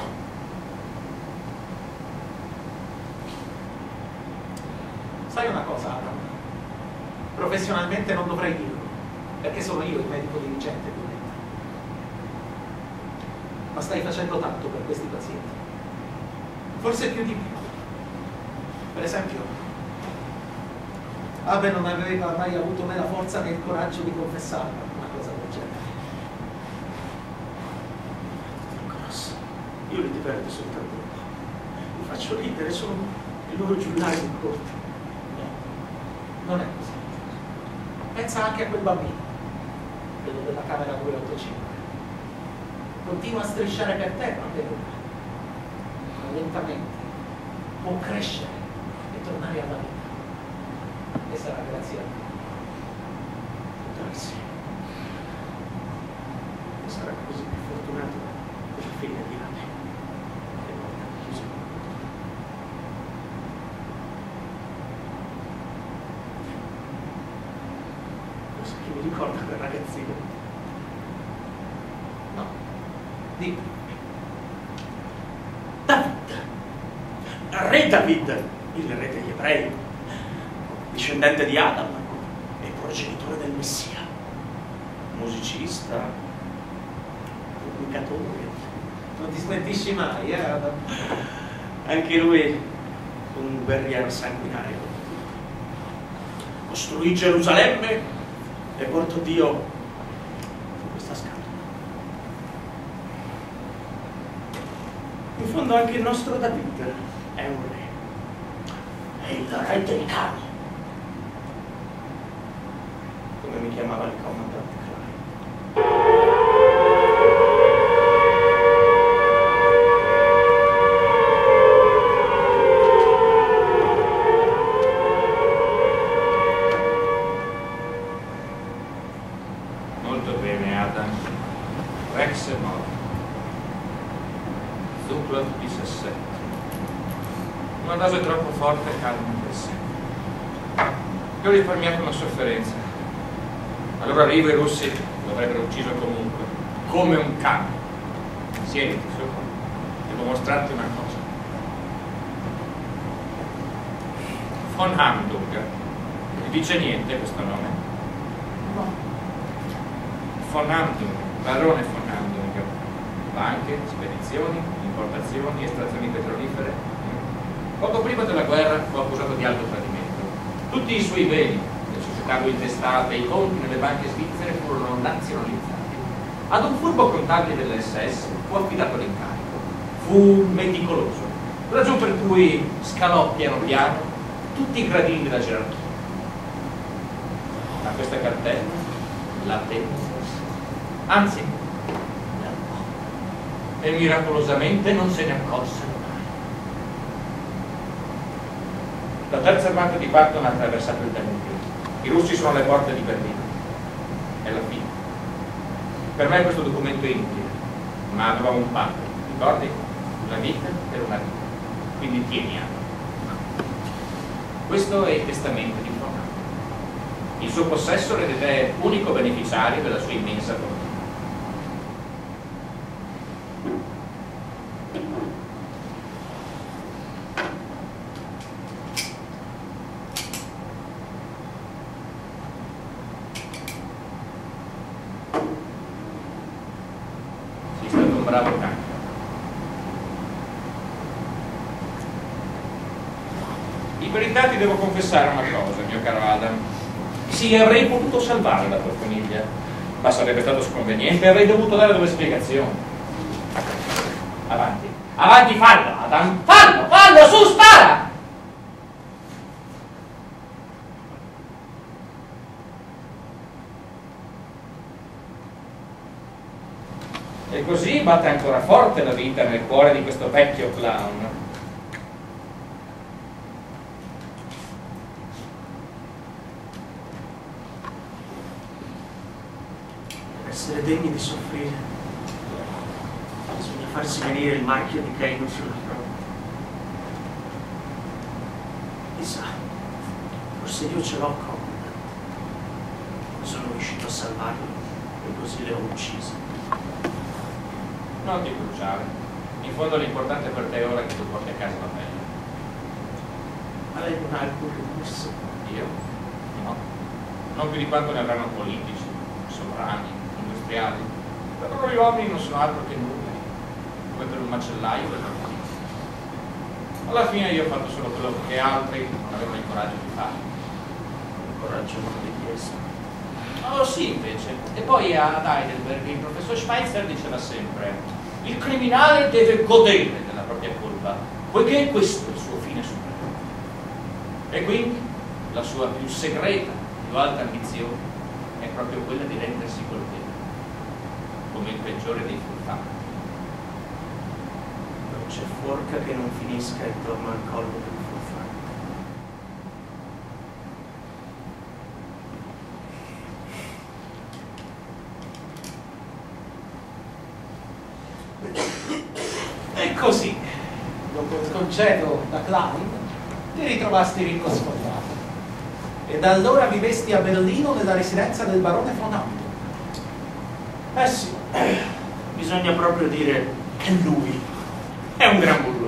Sai una cosa, Adam? Professionalmente non dovrei dirlo, perché sono io il medico dirigente, ovviamente. ma stai facendo tanto per questi pazienti. Forse più di me. Per esempio, Abel non aveva mai avuto né la forza né il coraggio di confessarla una cosa del genere. Nicolas, io li diverto soltanto un po'. Li faccio ridere, sono i loro giullari in corte. No, non è così. Pensa anche a quel bambino, quello della camera 285. Continua a strisciare per terra, vero? Ma lentamente può crescere e tornare alla vita. E sarà grazie a me. Darsi. E sarà così più fortunato che la figlia di Ame è morta chiusa. Cosa che mi ricorda quel ragazzino? No, dimmi. David, re David, il re degli ebrei, discendente di Adam e progenitore del Messia, musicista, pubblicatore. Non ti smentisci mai, Adam? Anche lui un guerriero sanguinario. Costruì Gerusalemme e portò Dio su questa scatola. In fondo anche il nostro David è un re. È il re dei cani. Come mi chiamava il comandante Klein. Molto bene, Adam. Rex è morto. Zuclot 17. Una dose troppo forte calma per sé. Io ho risparmiato una sofferenza. Allora arrivo e i russi lo avrebbero ucciso comunque, come un cane. Siediti, sopra. Devo mostrarti una cosa. Von Hamdung. Ti dice niente questo nome? No. Von Hamdung, barone von Hamdung. Banche, spedizioni, importazioni, estrazioni petrolifere. Poco prima della guerra fu accusato di alto tradimento. Tutti i suoi beni, le società lui intestate, i conti nelle banche svizzere furono nazionalizzati. Ad un furbo contabile dell'SS fu affidato l'incarico. Fu meticoloso, ragion per cui scalò piano piano tutti i gradini della gerarchia. Ma questa cartella la tenne, anzi, e miracolosamente non se ne accorsero mai. La terza armata di Patton ha attraversato il Danubio. I russi sono alle porte di Berlino. È la fine. Per me questo documento è inutile, ma aveva un patto, ricordi? Una vita per una vita. Quindi tieni a. Questo è il testamento di Von Hamdung. Il suo possessore è unico beneficiario della sua immensa fortuna. Sei stato un bravo cane. In verità ti devo confessare una cosa, mio caro Adam. Sì, avrei potuto salvare la tua famiglia, ma sarebbe stato sconveniente e avrei dovuto dare delle spiegazioni. Avanti, avanti, fallo, Adam, fallo, fallo, su, spara! E così batte ancora forte la vita nel cuore di questo vecchio clown. Per essere degni di soffrire, bisogna farsi venire il marchio di Caino sulla fronte. Chissà, forse io ce l'ho comandante. Sono riuscito a salvarlo e così le ho uccise. Non ti bruciare. In fondo l'importante per te ora è che tu porti a casa la bella. Ma lei non ha alcun rimorso? Io? No. Non più di quanto ne avranno politici, sovrani, industriali. Per loro gli uomini non sono altro che numeri. come per un macellaio del bambino. Alla fine io ho fatto solo quello che altri non avevano il coraggio di fare. Il coraggio non richiesto. Oh sì, invece. E poi ad Heidelberg il professor Schweitzer diceva sempre: il criminale deve godere della propria colpa, poiché questo è il suo fine supremo. E quindi la sua più segreta, più alta ambizione è proprio quella di rendersi colpevole, come il peggiore dei furfanti. Non c'è forca che non finisca intorno al collo del furfante. E così, dopo il concedo da Klein, ti ritrovasti ricco sfogliato. E da allora vivesti a Berlino nella residenza del barone von Hamburg. Eh sì, bisogna proprio dire che lui è un gran bullone.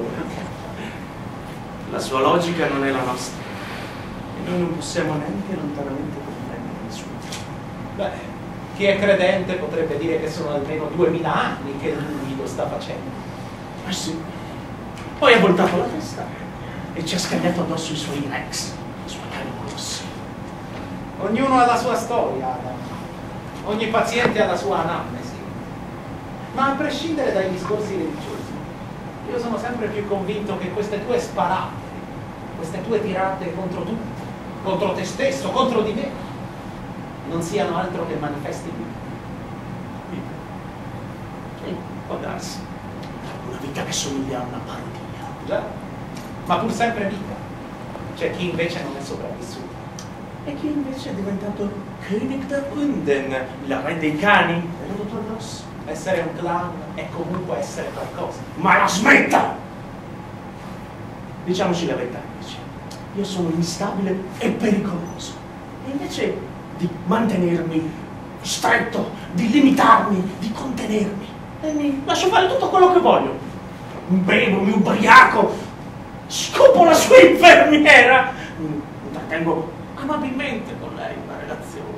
La sua logica non è la nostra e noi non possiamo neanche lontanamente comprendere il suo. Beh, chi è credente potrebbe dire che sono almeno 2000 anni che lui lo sta facendo. Eh sì. Poi ha voltato la testa e ci ha scagnato addosso i suoi ex, i suoi cari colossi. Ognuno ha la sua storia, Adam. Ogni paziente ha la sua anamnesi. Ma a prescindere dai discorsi religiosi, io sono sempre più convinto che queste tue sparate, queste tue tirate contro tutti, contro te stesso, contro di me, non siano altro che manifesti di vita. Sì, può darsi. Una vita che somiglia a una parodia. Già, ma pur sempre vita. C'è chi invece non è sopravvissuto. E chi invece è diventato König der Hunden, il re dei cani, del dottor Ross. Essere un clown è comunque essere qualcosa. Ma la smetta! Diciamoci la verità, invece. Io sono instabile e pericoloso. E invece di mantenermi stretto, di limitarmi, di contenermi, e mi lascio fare tutto quello che voglio. Bevo, mi ubriaco, scopo la sua infermiera, mi intrattengo amabilmente con lei una relazione.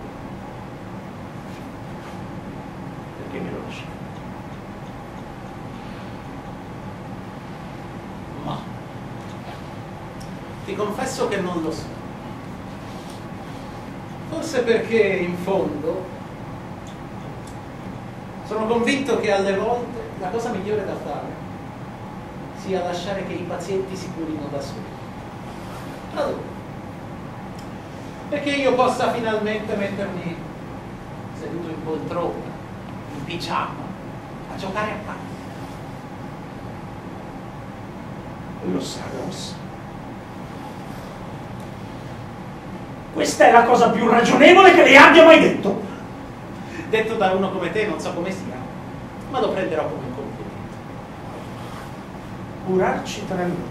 Perché me lo lascia? Ma ti confesso che non lo so. Forse perché in fondo sono convinto che alle volte la cosa migliore da fare sia lasciare che i pazienti si curino da soli. Allora, perché io possa finalmente mettermi seduto in poltrona, in pigiama, a giocare a palla. Lo sa, Ross. Questa è la cosa più ragionevole che le abbia mai detto. Detto da uno come te non so come sia, ma lo prenderò come un complimento. Curarci tra noi.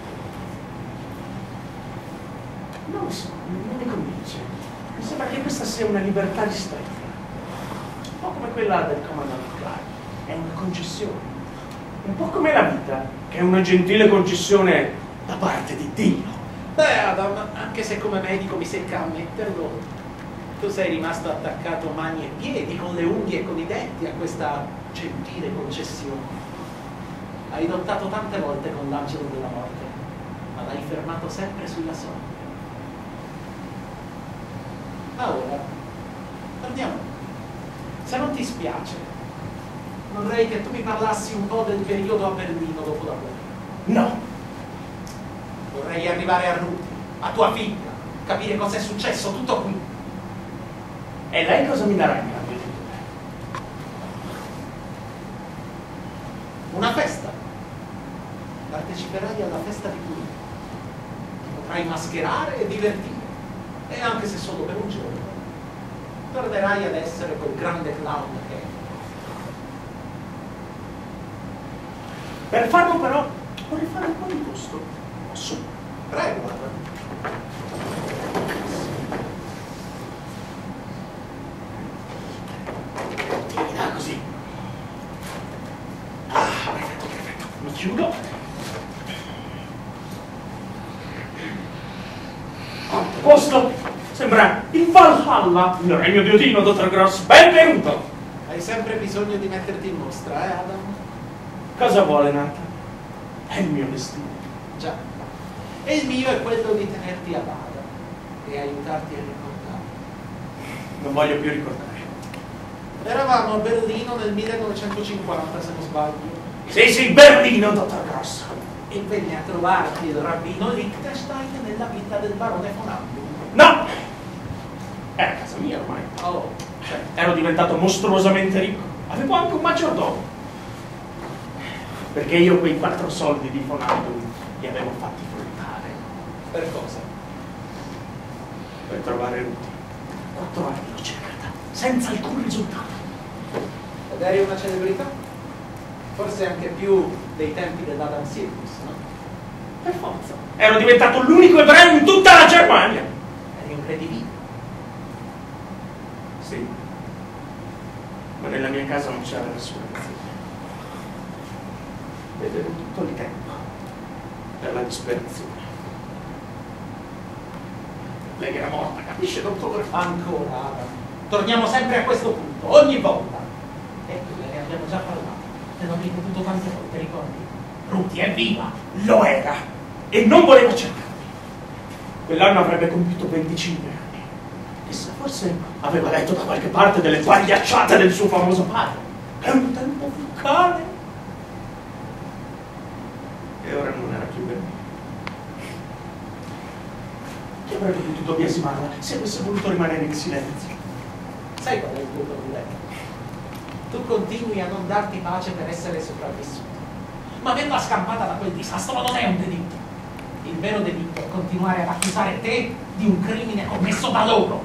Non lo so, non mi convince. Mi sembra che questa sia una libertà ristretta. Un po' come quella del comandante Clark. È una concessione. Un po' come la vita, che è una gentile concessione da parte di Dio. Beh, Adam, anche se come medico mi secca ammetterlo, tu sei rimasto attaccato mani e piedi, con le unghie e con i denti, a questa gentile concessione. Hai lottato tante volte con l'angelo della morte, ma l'hai fermato sempre sulla soglia. Ora, parliamo. Se non ti spiace, vorrei che tu mi parlassi un po' del periodo a Berlino dopo la guerra. No. Vorrei arrivare a Ruth, a tua figlia, capire cosa è successo, tutto qui. E lei cosa mi darà in cambio di tutto? Una festa. Parteciperai alla festa di Pulito. Ti potrai mascherare e divertire. E anche se solo per un giorno, tornerai ad essere quel grande clown che è. Per farlo però vorrei fare un po' di gusto. Posso? Prego, guarda. Tienila così. Ah, perfetto, perfetto. Mi chiudo. A posto. Sembra il Valhalla, il regno di Odino, dottor Gross. Benvenuto. Hai sempre bisogno di metterti in mostra, Adam? Cosa vuole Nathan? È il mio destino. Già. E il mio è quello di tenerti a bada e aiutarti a ricordare. Non voglio più ricordare. Eravamo a Berlino nel 1950, se non sbaglio. Sì, Berlino, dottor Grosso. E venne a trovarti il rabbino Liechtenstein nella villa del barone von Ambum. No! Era casa mia ormai. Oh, Cioè, ero diventato mostruosamente ricco. Avevo anche un maggiordomo. Perché io quei 4 soldi di von Ambum li avevo fatti fruttare. per cosa? Per trovare Ruth. 4 anni l'ho cercata, senza alcun risultato. Ed eri una celebrità? Forse anche più dei tempi dell'Adam Circus, no? Per forza. Ero diventato l'unico ebreo in tutta la Germania. Eri un re divino. Sì. Ma nella mia casa non c'era nessuna ragione. Vedevo tutto il tempo per la disperazione. Lei era morta, capisce, dottore? Ancora, Adam. Torniamo sempre a questo punto, ogni volta. Ecco, ne abbiamo già parlato. Te l'ho ripetuto tante volte, ricordi? Ruti è viva! Lo era. E non voleva cercarmi. Quell'anno avrebbe compiuto 25 anni. Chissà, forse aveva letto da qualche parte delle pagliacciate del suo famoso padre. È un tempo vocale. E ora non era più per me. Chi avrebbe potuto biasimarla se avesse voluto rimanere in silenzio? Sai qual è il tuo problema? Tu continui a non darti pace per essere sopravvissuto. Ma averla scampata da quel disastro non è un delitto. Il vero delitto è continuare ad accusare te di un crimine commesso da loro.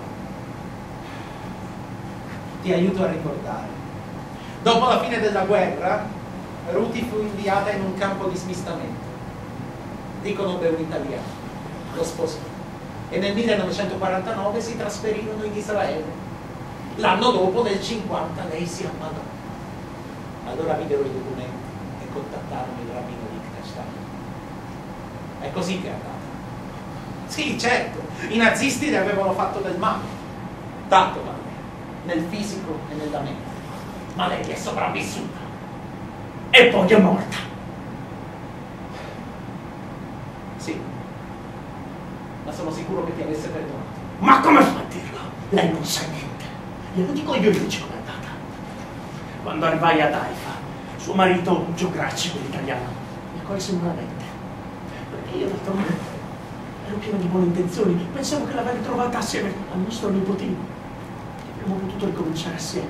Ti aiuto a ricordare. Dopo la fine della guerra, Ruti fu inviata in un campo di smistamento. Lì conobbe un italiano, lo sposò. E nel 1949 si trasferirono in Israele. L'anno dopo, nel 50, lei si ammalò. Allora videro i documenti e contattarono il rabbino Liechtenstein. È così che è andata. Sì, certo, i nazisti le avevano fatto del male. Tanto male, nel fisico e nella mente. Ma lei è sopravvissuta. E poi è morta. Sì, ma sono sicuro che ti avesse perdonato. Ma come fa a dirlo? Lei non sa niente. Glielo dico io invece com'è andata. Quando arrivai ad Haifa, suo marito, Gio Gracci, quell'italiano, mi accolse malamente. Perché io d'altronde ero pieno di buone intenzioni. Pensavo che l'avrei trovata assieme al nostro nipotino. Che avremmo potuto ricominciare assieme.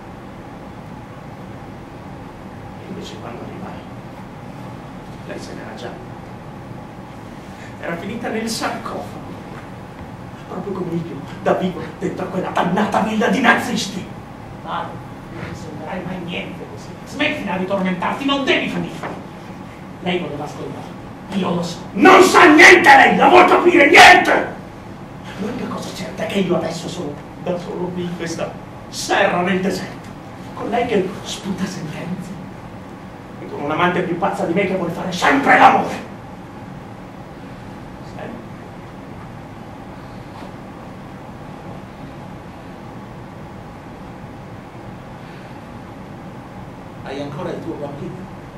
E invece quando arrivai, lei se n'era già. Era finita nel sarcofago. Proprio come io, da vivo, dentro quella dannata villa di nazisti. Vado, non sembrerai mai niente così. Smettila di tormentarti, non devi finire. Lei voleva ascoltare, io lo so. Non sa niente lei, non vuol capire niente! L'unica cosa certa è che io adesso sono da solo qui in questa serra nel deserto, con lei che sputa sentenze, e con un amante più pazza di me che vuole fare sempre l'amore. Hai ancora il tuo bambino?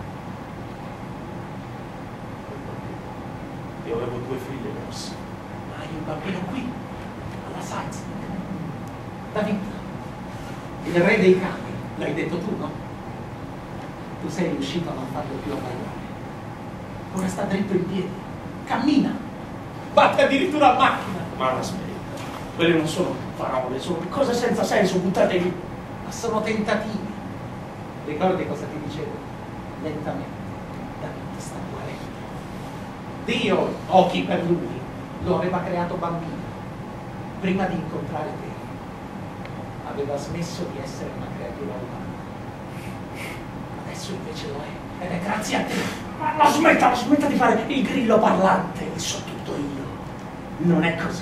Io avevo 2 figlie grossi. Ma hai un bambino qui, alla Salzburg. David, il re dei cani, l'hai detto tu, no? Tu sei riuscito a non farlo più abbaiare. Ora sta dritto in piedi, cammina, batte addirittura a macchina. Ma la smetta. Quelle non sono parole, sono cose senza senso buttate lì. Ma sono tentativi. Ricordi cosa ti dicevo? Lentamente, David sta guarendo. Dio, occhi per lui, lo aveva creato bambino. Prima di incontrare te, aveva smesso di essere una creatura umana. Adesso invece lo è, ed è grazie a te. Ma la smetta di fare il grillo parlante, il so tutto io. Non è così.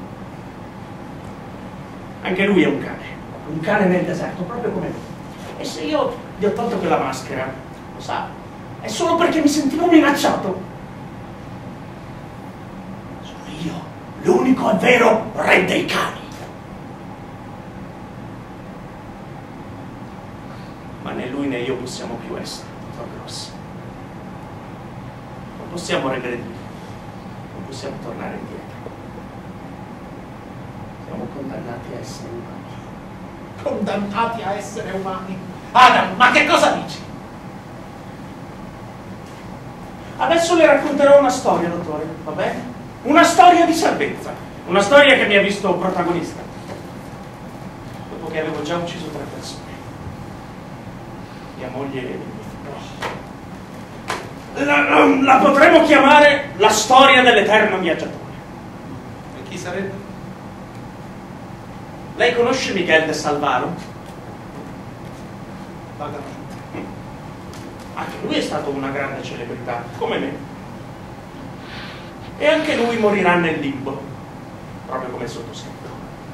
Anche lui è un cane nel deserto, proprio come lui. E se io gli ho tolto quella maschera, lo sa, è solo perché mi sentivo minacciato. Sono io, l'unico e vero re dei cani. Ma né lui né io possiamo più essere. dottor Gross. Non possiamo regredire, non possiamo tornare indietro. Siamo condannati a essere umani. Condannati a essere umani? Adam, ma che cosa dici? Adesso le racconterò una storia, dottore, va bene? Una storia di salvezza, una storia che mi ha visto protagonista, dopo che avevo già ucciso 3 persone. Mia moglie e mio figlio. La potremmo chiamare la storia dell'eterno viaggiatore. E chi sarebbe? Lei conosce Miguel de Salvaro? Vagamente. Anche lui è stato una grande celebrità, come me. E anche lui morirà nel limbo, proprio come il sottoscritto.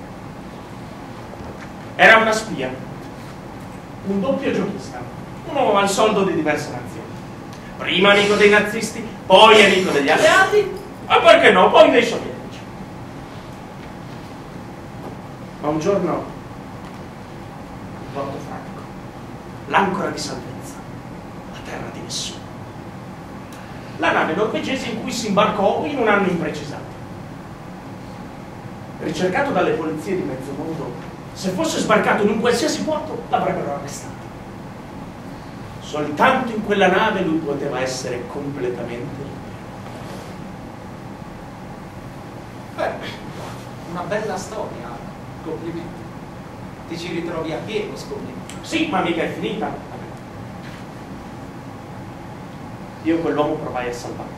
Era una spia, un doppio giochista, un uomo al soldo di diverse nazioni. Prima amico dei nazisti, poi amico degli alleati, e perché no, poi dei sovietici. Ma un giorno, il Porto Franco, l'ancora di salvezza, la terra di nessuno. La nave norvegese in cui si imbarcò in un anno imprecisato. Ricercato dalle polizie di mezzo mondo, se fosse sbarcato in un qualsiasi porto, l'avrebbero arrestato. Soltanto in quella nave lui poteva essere completamente libero. Una bella storia, complimenti. Ti ci ritrovi a pieno, scopri. Sì, ma mica è finita. Io quell'uomo provai a salvarlo.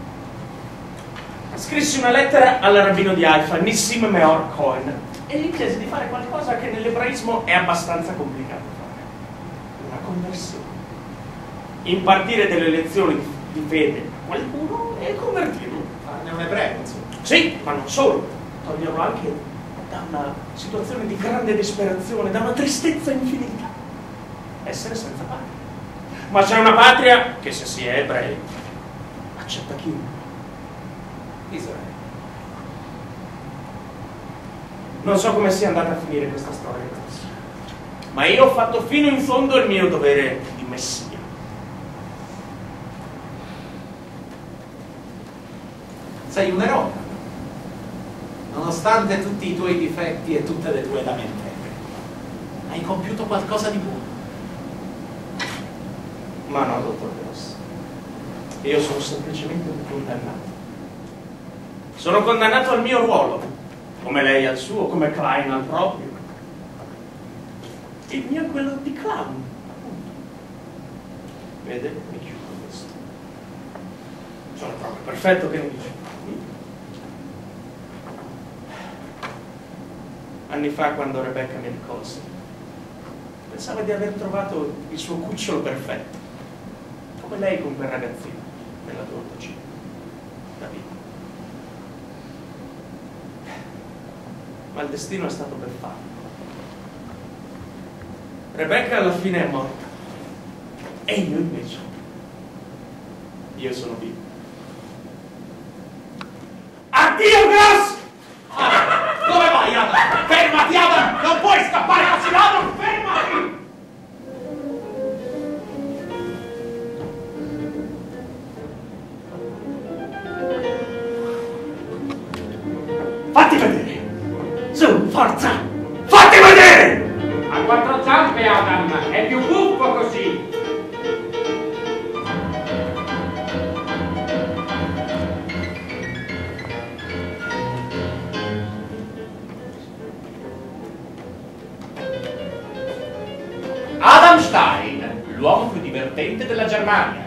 Scrissi una lettera al rabbino di Haifa, Nissim Meor Cohen, e gli chiesi di fare qualcosa che nell'ebraismo è abbastanza complicato fare. Una conversione. Impartire delle lezioni di fede a qualcuno e convertirlo. Farne un ebreo, insomma. Sì, ma non solo. Toglierlo anche da una situazione di grande disperazione, da una tristezza infinita. Essere senza patria. Ma c'è una patria che, se si è ebrei, accetta chiunque. Israele. Non so come sia andata a finire questa storia, ma io ho fatto fino in fondo il mio dovere di messia. Sei un eroe, nonostante tutti i tuoi difetti e tutte le tue lamentele. Hai compiuto qualcosa di buono. Ma no, dottor Gross. Io sono semplicemente un condannato. Sono condannato al mio ruolo, come lei al suo, come Klein al proprio. Il mio è quello di clown, appunto. Vede? Mi chiudo questo. Sono proprio perfetto, che ne dice? Anni fa, quando Rebecca mi ricolse, pensava di aver trovato il suo cucciolo perfetto, come lei con quel ragazzino nella tua cucina, David. Ma il destino è stato beffardo. Rebecca alla fine è morta, e io invece, io sono vivo. Addio, Gross! Dove vai, Adam? Fermati, Adam! Non puoi scappare così, Adam! Fermati! Fatti vedere! Su, forza! Fatti vedere! Ha 4 zampe, Adam! È più buffo così! Adam Stein, l'uomo più divertente della Germania.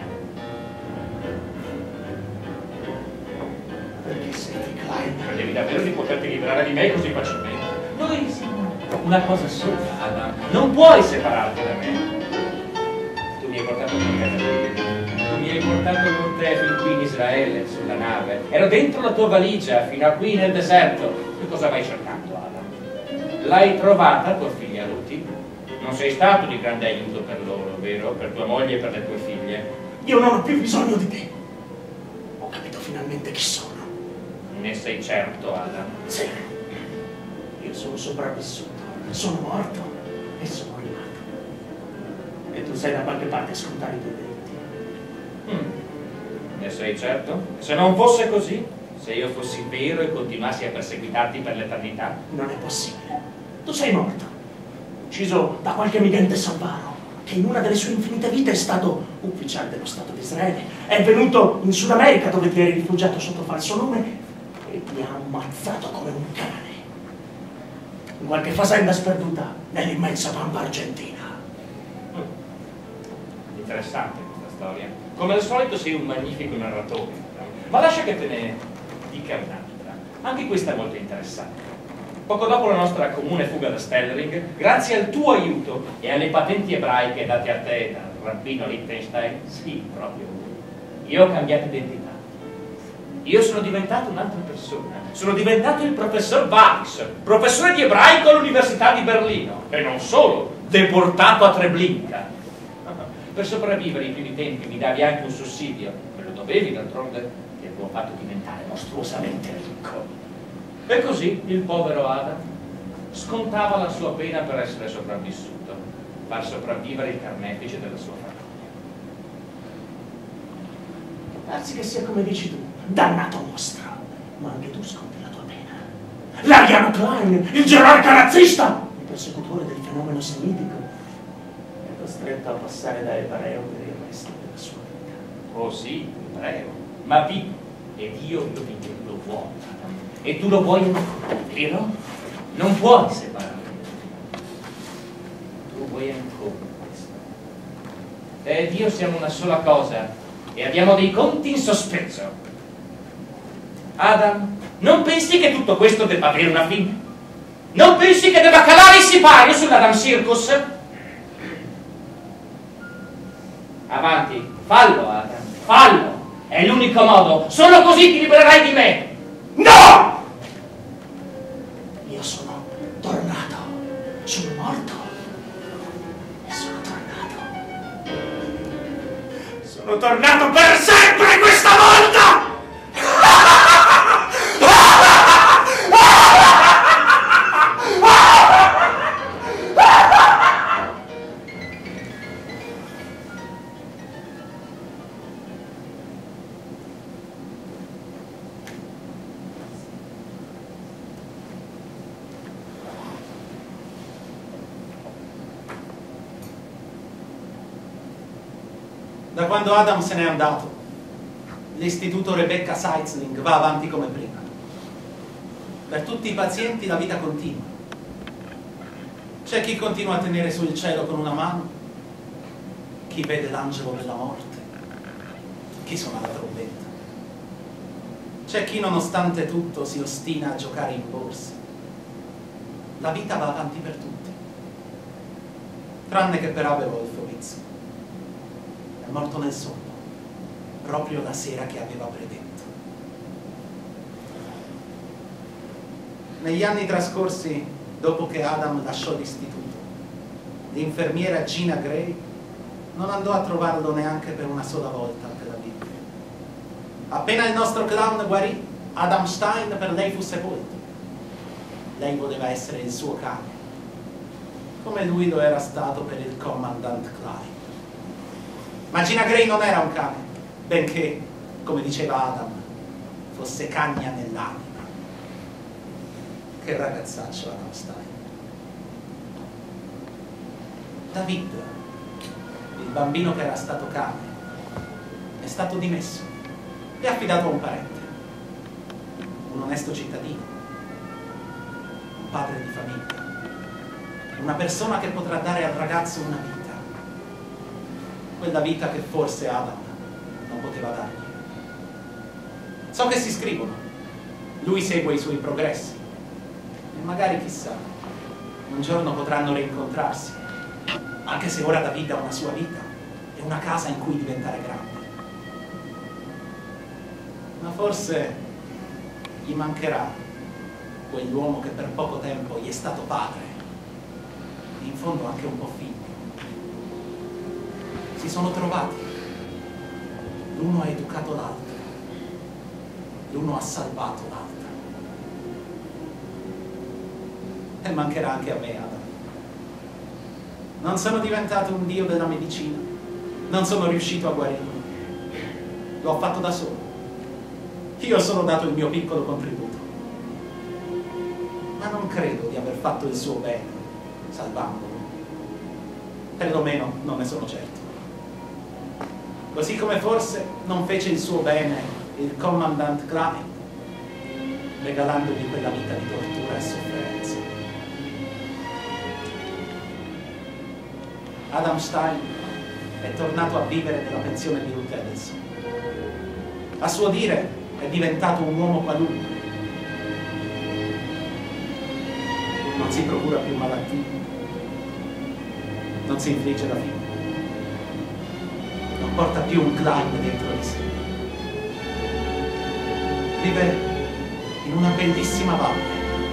Perché sei di Klein? Credevi davvero di poterti librare di me così facilmente? Noi siamo una cosa sola, Adam. Non puoi separarti da me. Tu mi hai portato con te. Tu mi hai portato con te fin qui in Israele, sulla nave. Ero dentro la tua valigia, fino a qui nel deserto. Che cosa vai cercando, Adam? L'hai trovata, tua figlia Ruti? Non sei stato di grande aiuto per loro, vero? Per tua moglie e per le tue figlie. Io non ho più bisogno di te. Ho capito finalmente chi sono. Ne sei certo, Adam? Sì. Io sono sopravvissuto, sono morto e sono rimato. E tu sei da qualche parte a scontare i tuoi diritti. Ne sei certo? Se non fosse così, se io fossi vero e continuassi a perseguitarti per l'eternità? Non è possibile. Tu sei morto, ucciso da qualche migrante salvaro, che in una delle sue infinite vite è stato ufficiale dello Stato di Israele, è venuto in Sud America dove ti eri rifugiato sotto falso nome e ti ha ammazzato come un cane in qualche fazenda sperduta nell'immensa pampa argentina. Interessante questa storia. Come al solito sei un magnifico narratore, ma lascia che te ne dica un'altra. Anche questa è molto interessante. Poco dopo la nostra comune fuga da Stellring, grazie al tuo aiuto e alle patenti ebraiche date a te dal rabbino Lichtenstein, sì, proprio lui, io ho cambiato identità. Io sono diventato un'altra persona. Sono diventato il professor Weiss, professore di ebraico all'Università di Berlino. E non solo, deportato a Treblinka. Per sopravvivere i primi tempi mi davi anche un sussidio. Me lo dovevi, d'altronde ti avevo fatto diventare mostruosamente ricco. E così il povero Adam scontava la sua pena per essere sopravvissuto, far sopravvivere il carnefice della sua famiglia. Darsi che sia come dici tu, dannato mostro, ma anche tu sconti la tua pena. L'Ariano Klein, il gerarca razzista, il persecutore del fenomeno semitico, è costretto a passare da ebreo per il resto della sua vita. Oh sì, ebreo, ma vivo, ed io lo vuoi. E tu lo vuoi ancora, vero? Non puoi separarli. Tu vuoi ancora questo. Te ed io siamo una sola cosa e abbiamo dei conti in sospeso. Adam, non pensi che tutto questo debba avere una fine? Non pensi che debba calare il sipario sull'Adam Circus? Avanti, fallo Adam, fallo! È l'unico modo, solo così ti libererai di me! No! Io sono tornato, sono morto e sono tornato. Sono tornato per sempre questa volta! Da quando Adam se n'è andato, l'istituto Rebecca Seitzling va avanti come prima. Per tutti i pazienti la vita continua. C'è chi continua a tenere sul cielo con una mano, chi vede l'angelo della morte, chi suona la trombetta. C'è chi nonostante tutto si ostina a giocare in borsa. La vita va avanti per tutti, tranne che per Abel Wolfowitz. È morto nel sonno, proprio la sera che aveva predetto. Negli anni trascorsi, dopo che Adam lasciò l'istituto, l'infermiera Gina Gray non andò a trovarlo neanche per una sola volta a Tel Aviv. Appena il nostro clown guarì, Adam Stein per lei fu sepolto. Lei voleva essere il suo cane, come lui lo era stato per il Commandant Klein. Ma Gina Gray non era un cane, benché, come diceva Adam, fosse cagna nell'anima. Che ragazzaccio Adam Stein. David, il bambino che era stato cane, è stato dimesso e affidato a un parente, un onesto cittadino, un padre di famiglia, una persona che potrà dare al ragazzo una vita. Quella vita che forse Adam non poteva dargli. So che si scrivono, lui segue i suoi progressi e magari, chissà, un giorno potranno rincontrarsi, anche se ora David ha una sua vita e una casa in cui diventare grande. Ma forse gli mancherà quell'uomo che per poco tempo gli è stato padre e in fondo anche un po' figlio. Si sono trovati, l'uno ha educato l'altro, l'uno ha salvato l'altro. E mancherà anche a me, Adam. Non sono diventato un dio della medicina, non sono riuscito a guarirlo, L'ho fatto da solo. Io ho solo dato il mio piccolo contributo. Ma non credo di aver fatto il suo bene, salvandolo. Perlomeno non ne sono certo. Così come forse non fece il suo bene il Commandant Klein, regalandogli quella vita di tortura e sofferenza. Adam Stein è tornato a vivere nella pensione di Ruth Edelson. A suo dire è diventato un uomo qualunque. Non si procura più malattie, non si infligge la fine, non porta più un Klein dentro di sé. Vive in una bellissima valle,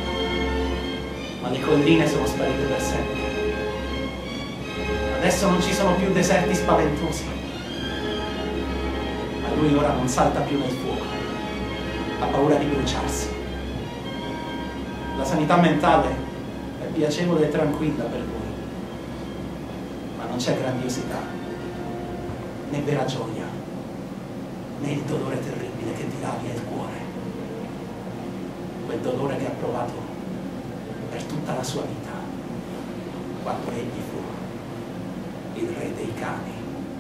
ma le colline sono sparite per sempre. Adesso non ci sono più deserti spaventosi, ma lui ora non salta più nel fuoco, ha paura di bruciarsi. La sanità mentale è piacevole e tranquilla per lui, ma non c'è grandiosità, né vera gioia, né il dolore terribile che dilavia il cuore. Quel dolore che ha provato per tutta la sua vita, quando egli fu il re dei cani.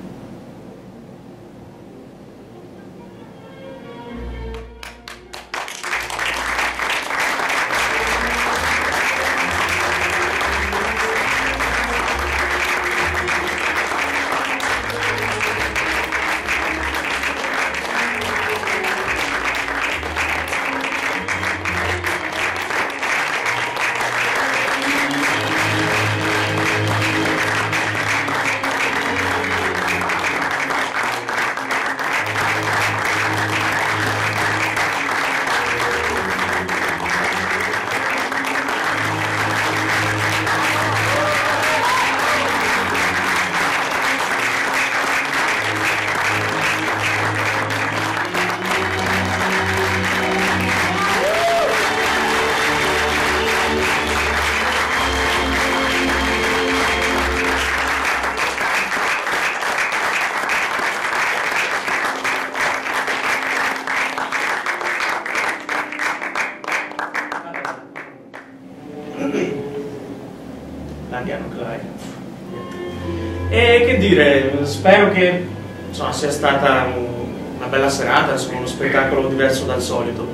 E che dire, spero che insomma, sia stata una bella serata, insomma, uno spettacolo diverso dal solito.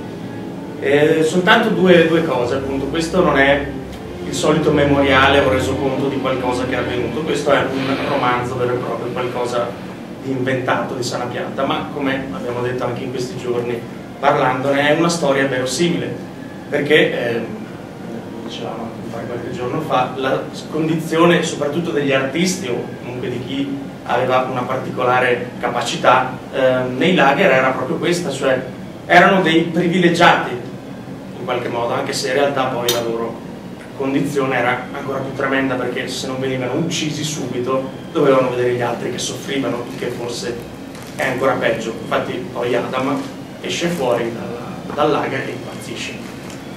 Soltanto due cose, appunto, questo non è il solito memoriale o resoconto di qualcosa che è avvenuto, questo è un romanzo vero e proprio, qualcosa di inventato, di sana pianta, ma come abbiamo detto anche in questi giorni parlandone è una storia verosimile, perché dicevamo qualche giorno fa, la condizione soprattutto degli artisti o comunque di chi aveva una particolare capacità nei lager era proprio questa, cioè erano dei privilegiati in qualche modo, anche se in realtà poi la loro condizione era ancora più tremenda, perché se non venivano uccisi subito dovevano vedere gli altri che soffrivano, che forse è ancora peggio. Infatti poi Adam esce fuori dal lager e impazzisce.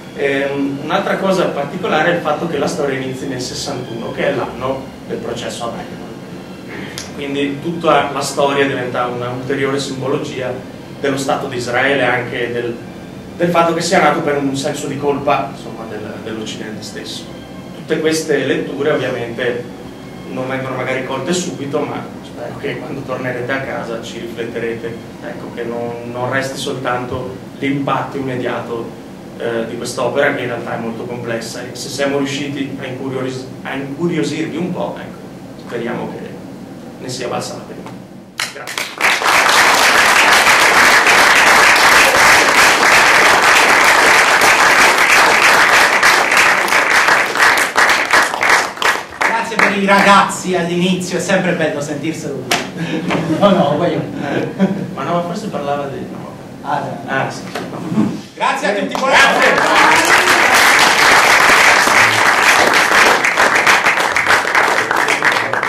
Un'altra cosa particolare è il fatto che la storia inizi nel 61, che è l'anno del processo a Weizmann. Quindi tutta la storia diventa una ulteriore simbologia dello Stato di Israele, anche del fatto che sia nato per un senso di colpa, insomma, dell'Occidente stesso. Tutte queste letture ovviamente non vengono magari colte subito, ma spero che quando tornerete a casa ci rifletterete, ecco, che non resti soltanto l'impatto immediato di quest'opera, che in realtà è molto complessa, e se siamo riusciti a incuriosirvi un po', ecco, speriamo che ne sia valsa la pena. Grazie. Grazie per i ragazzi all'inizio, è sempre bello sentirselo dire. No, voglio. Ma no, forse parlava di... No. Sì. Grazie a tutti,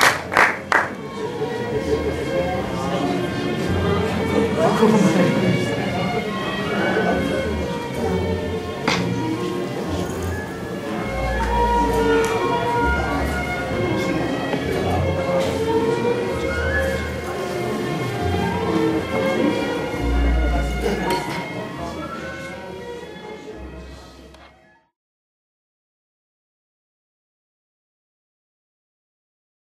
buonasera.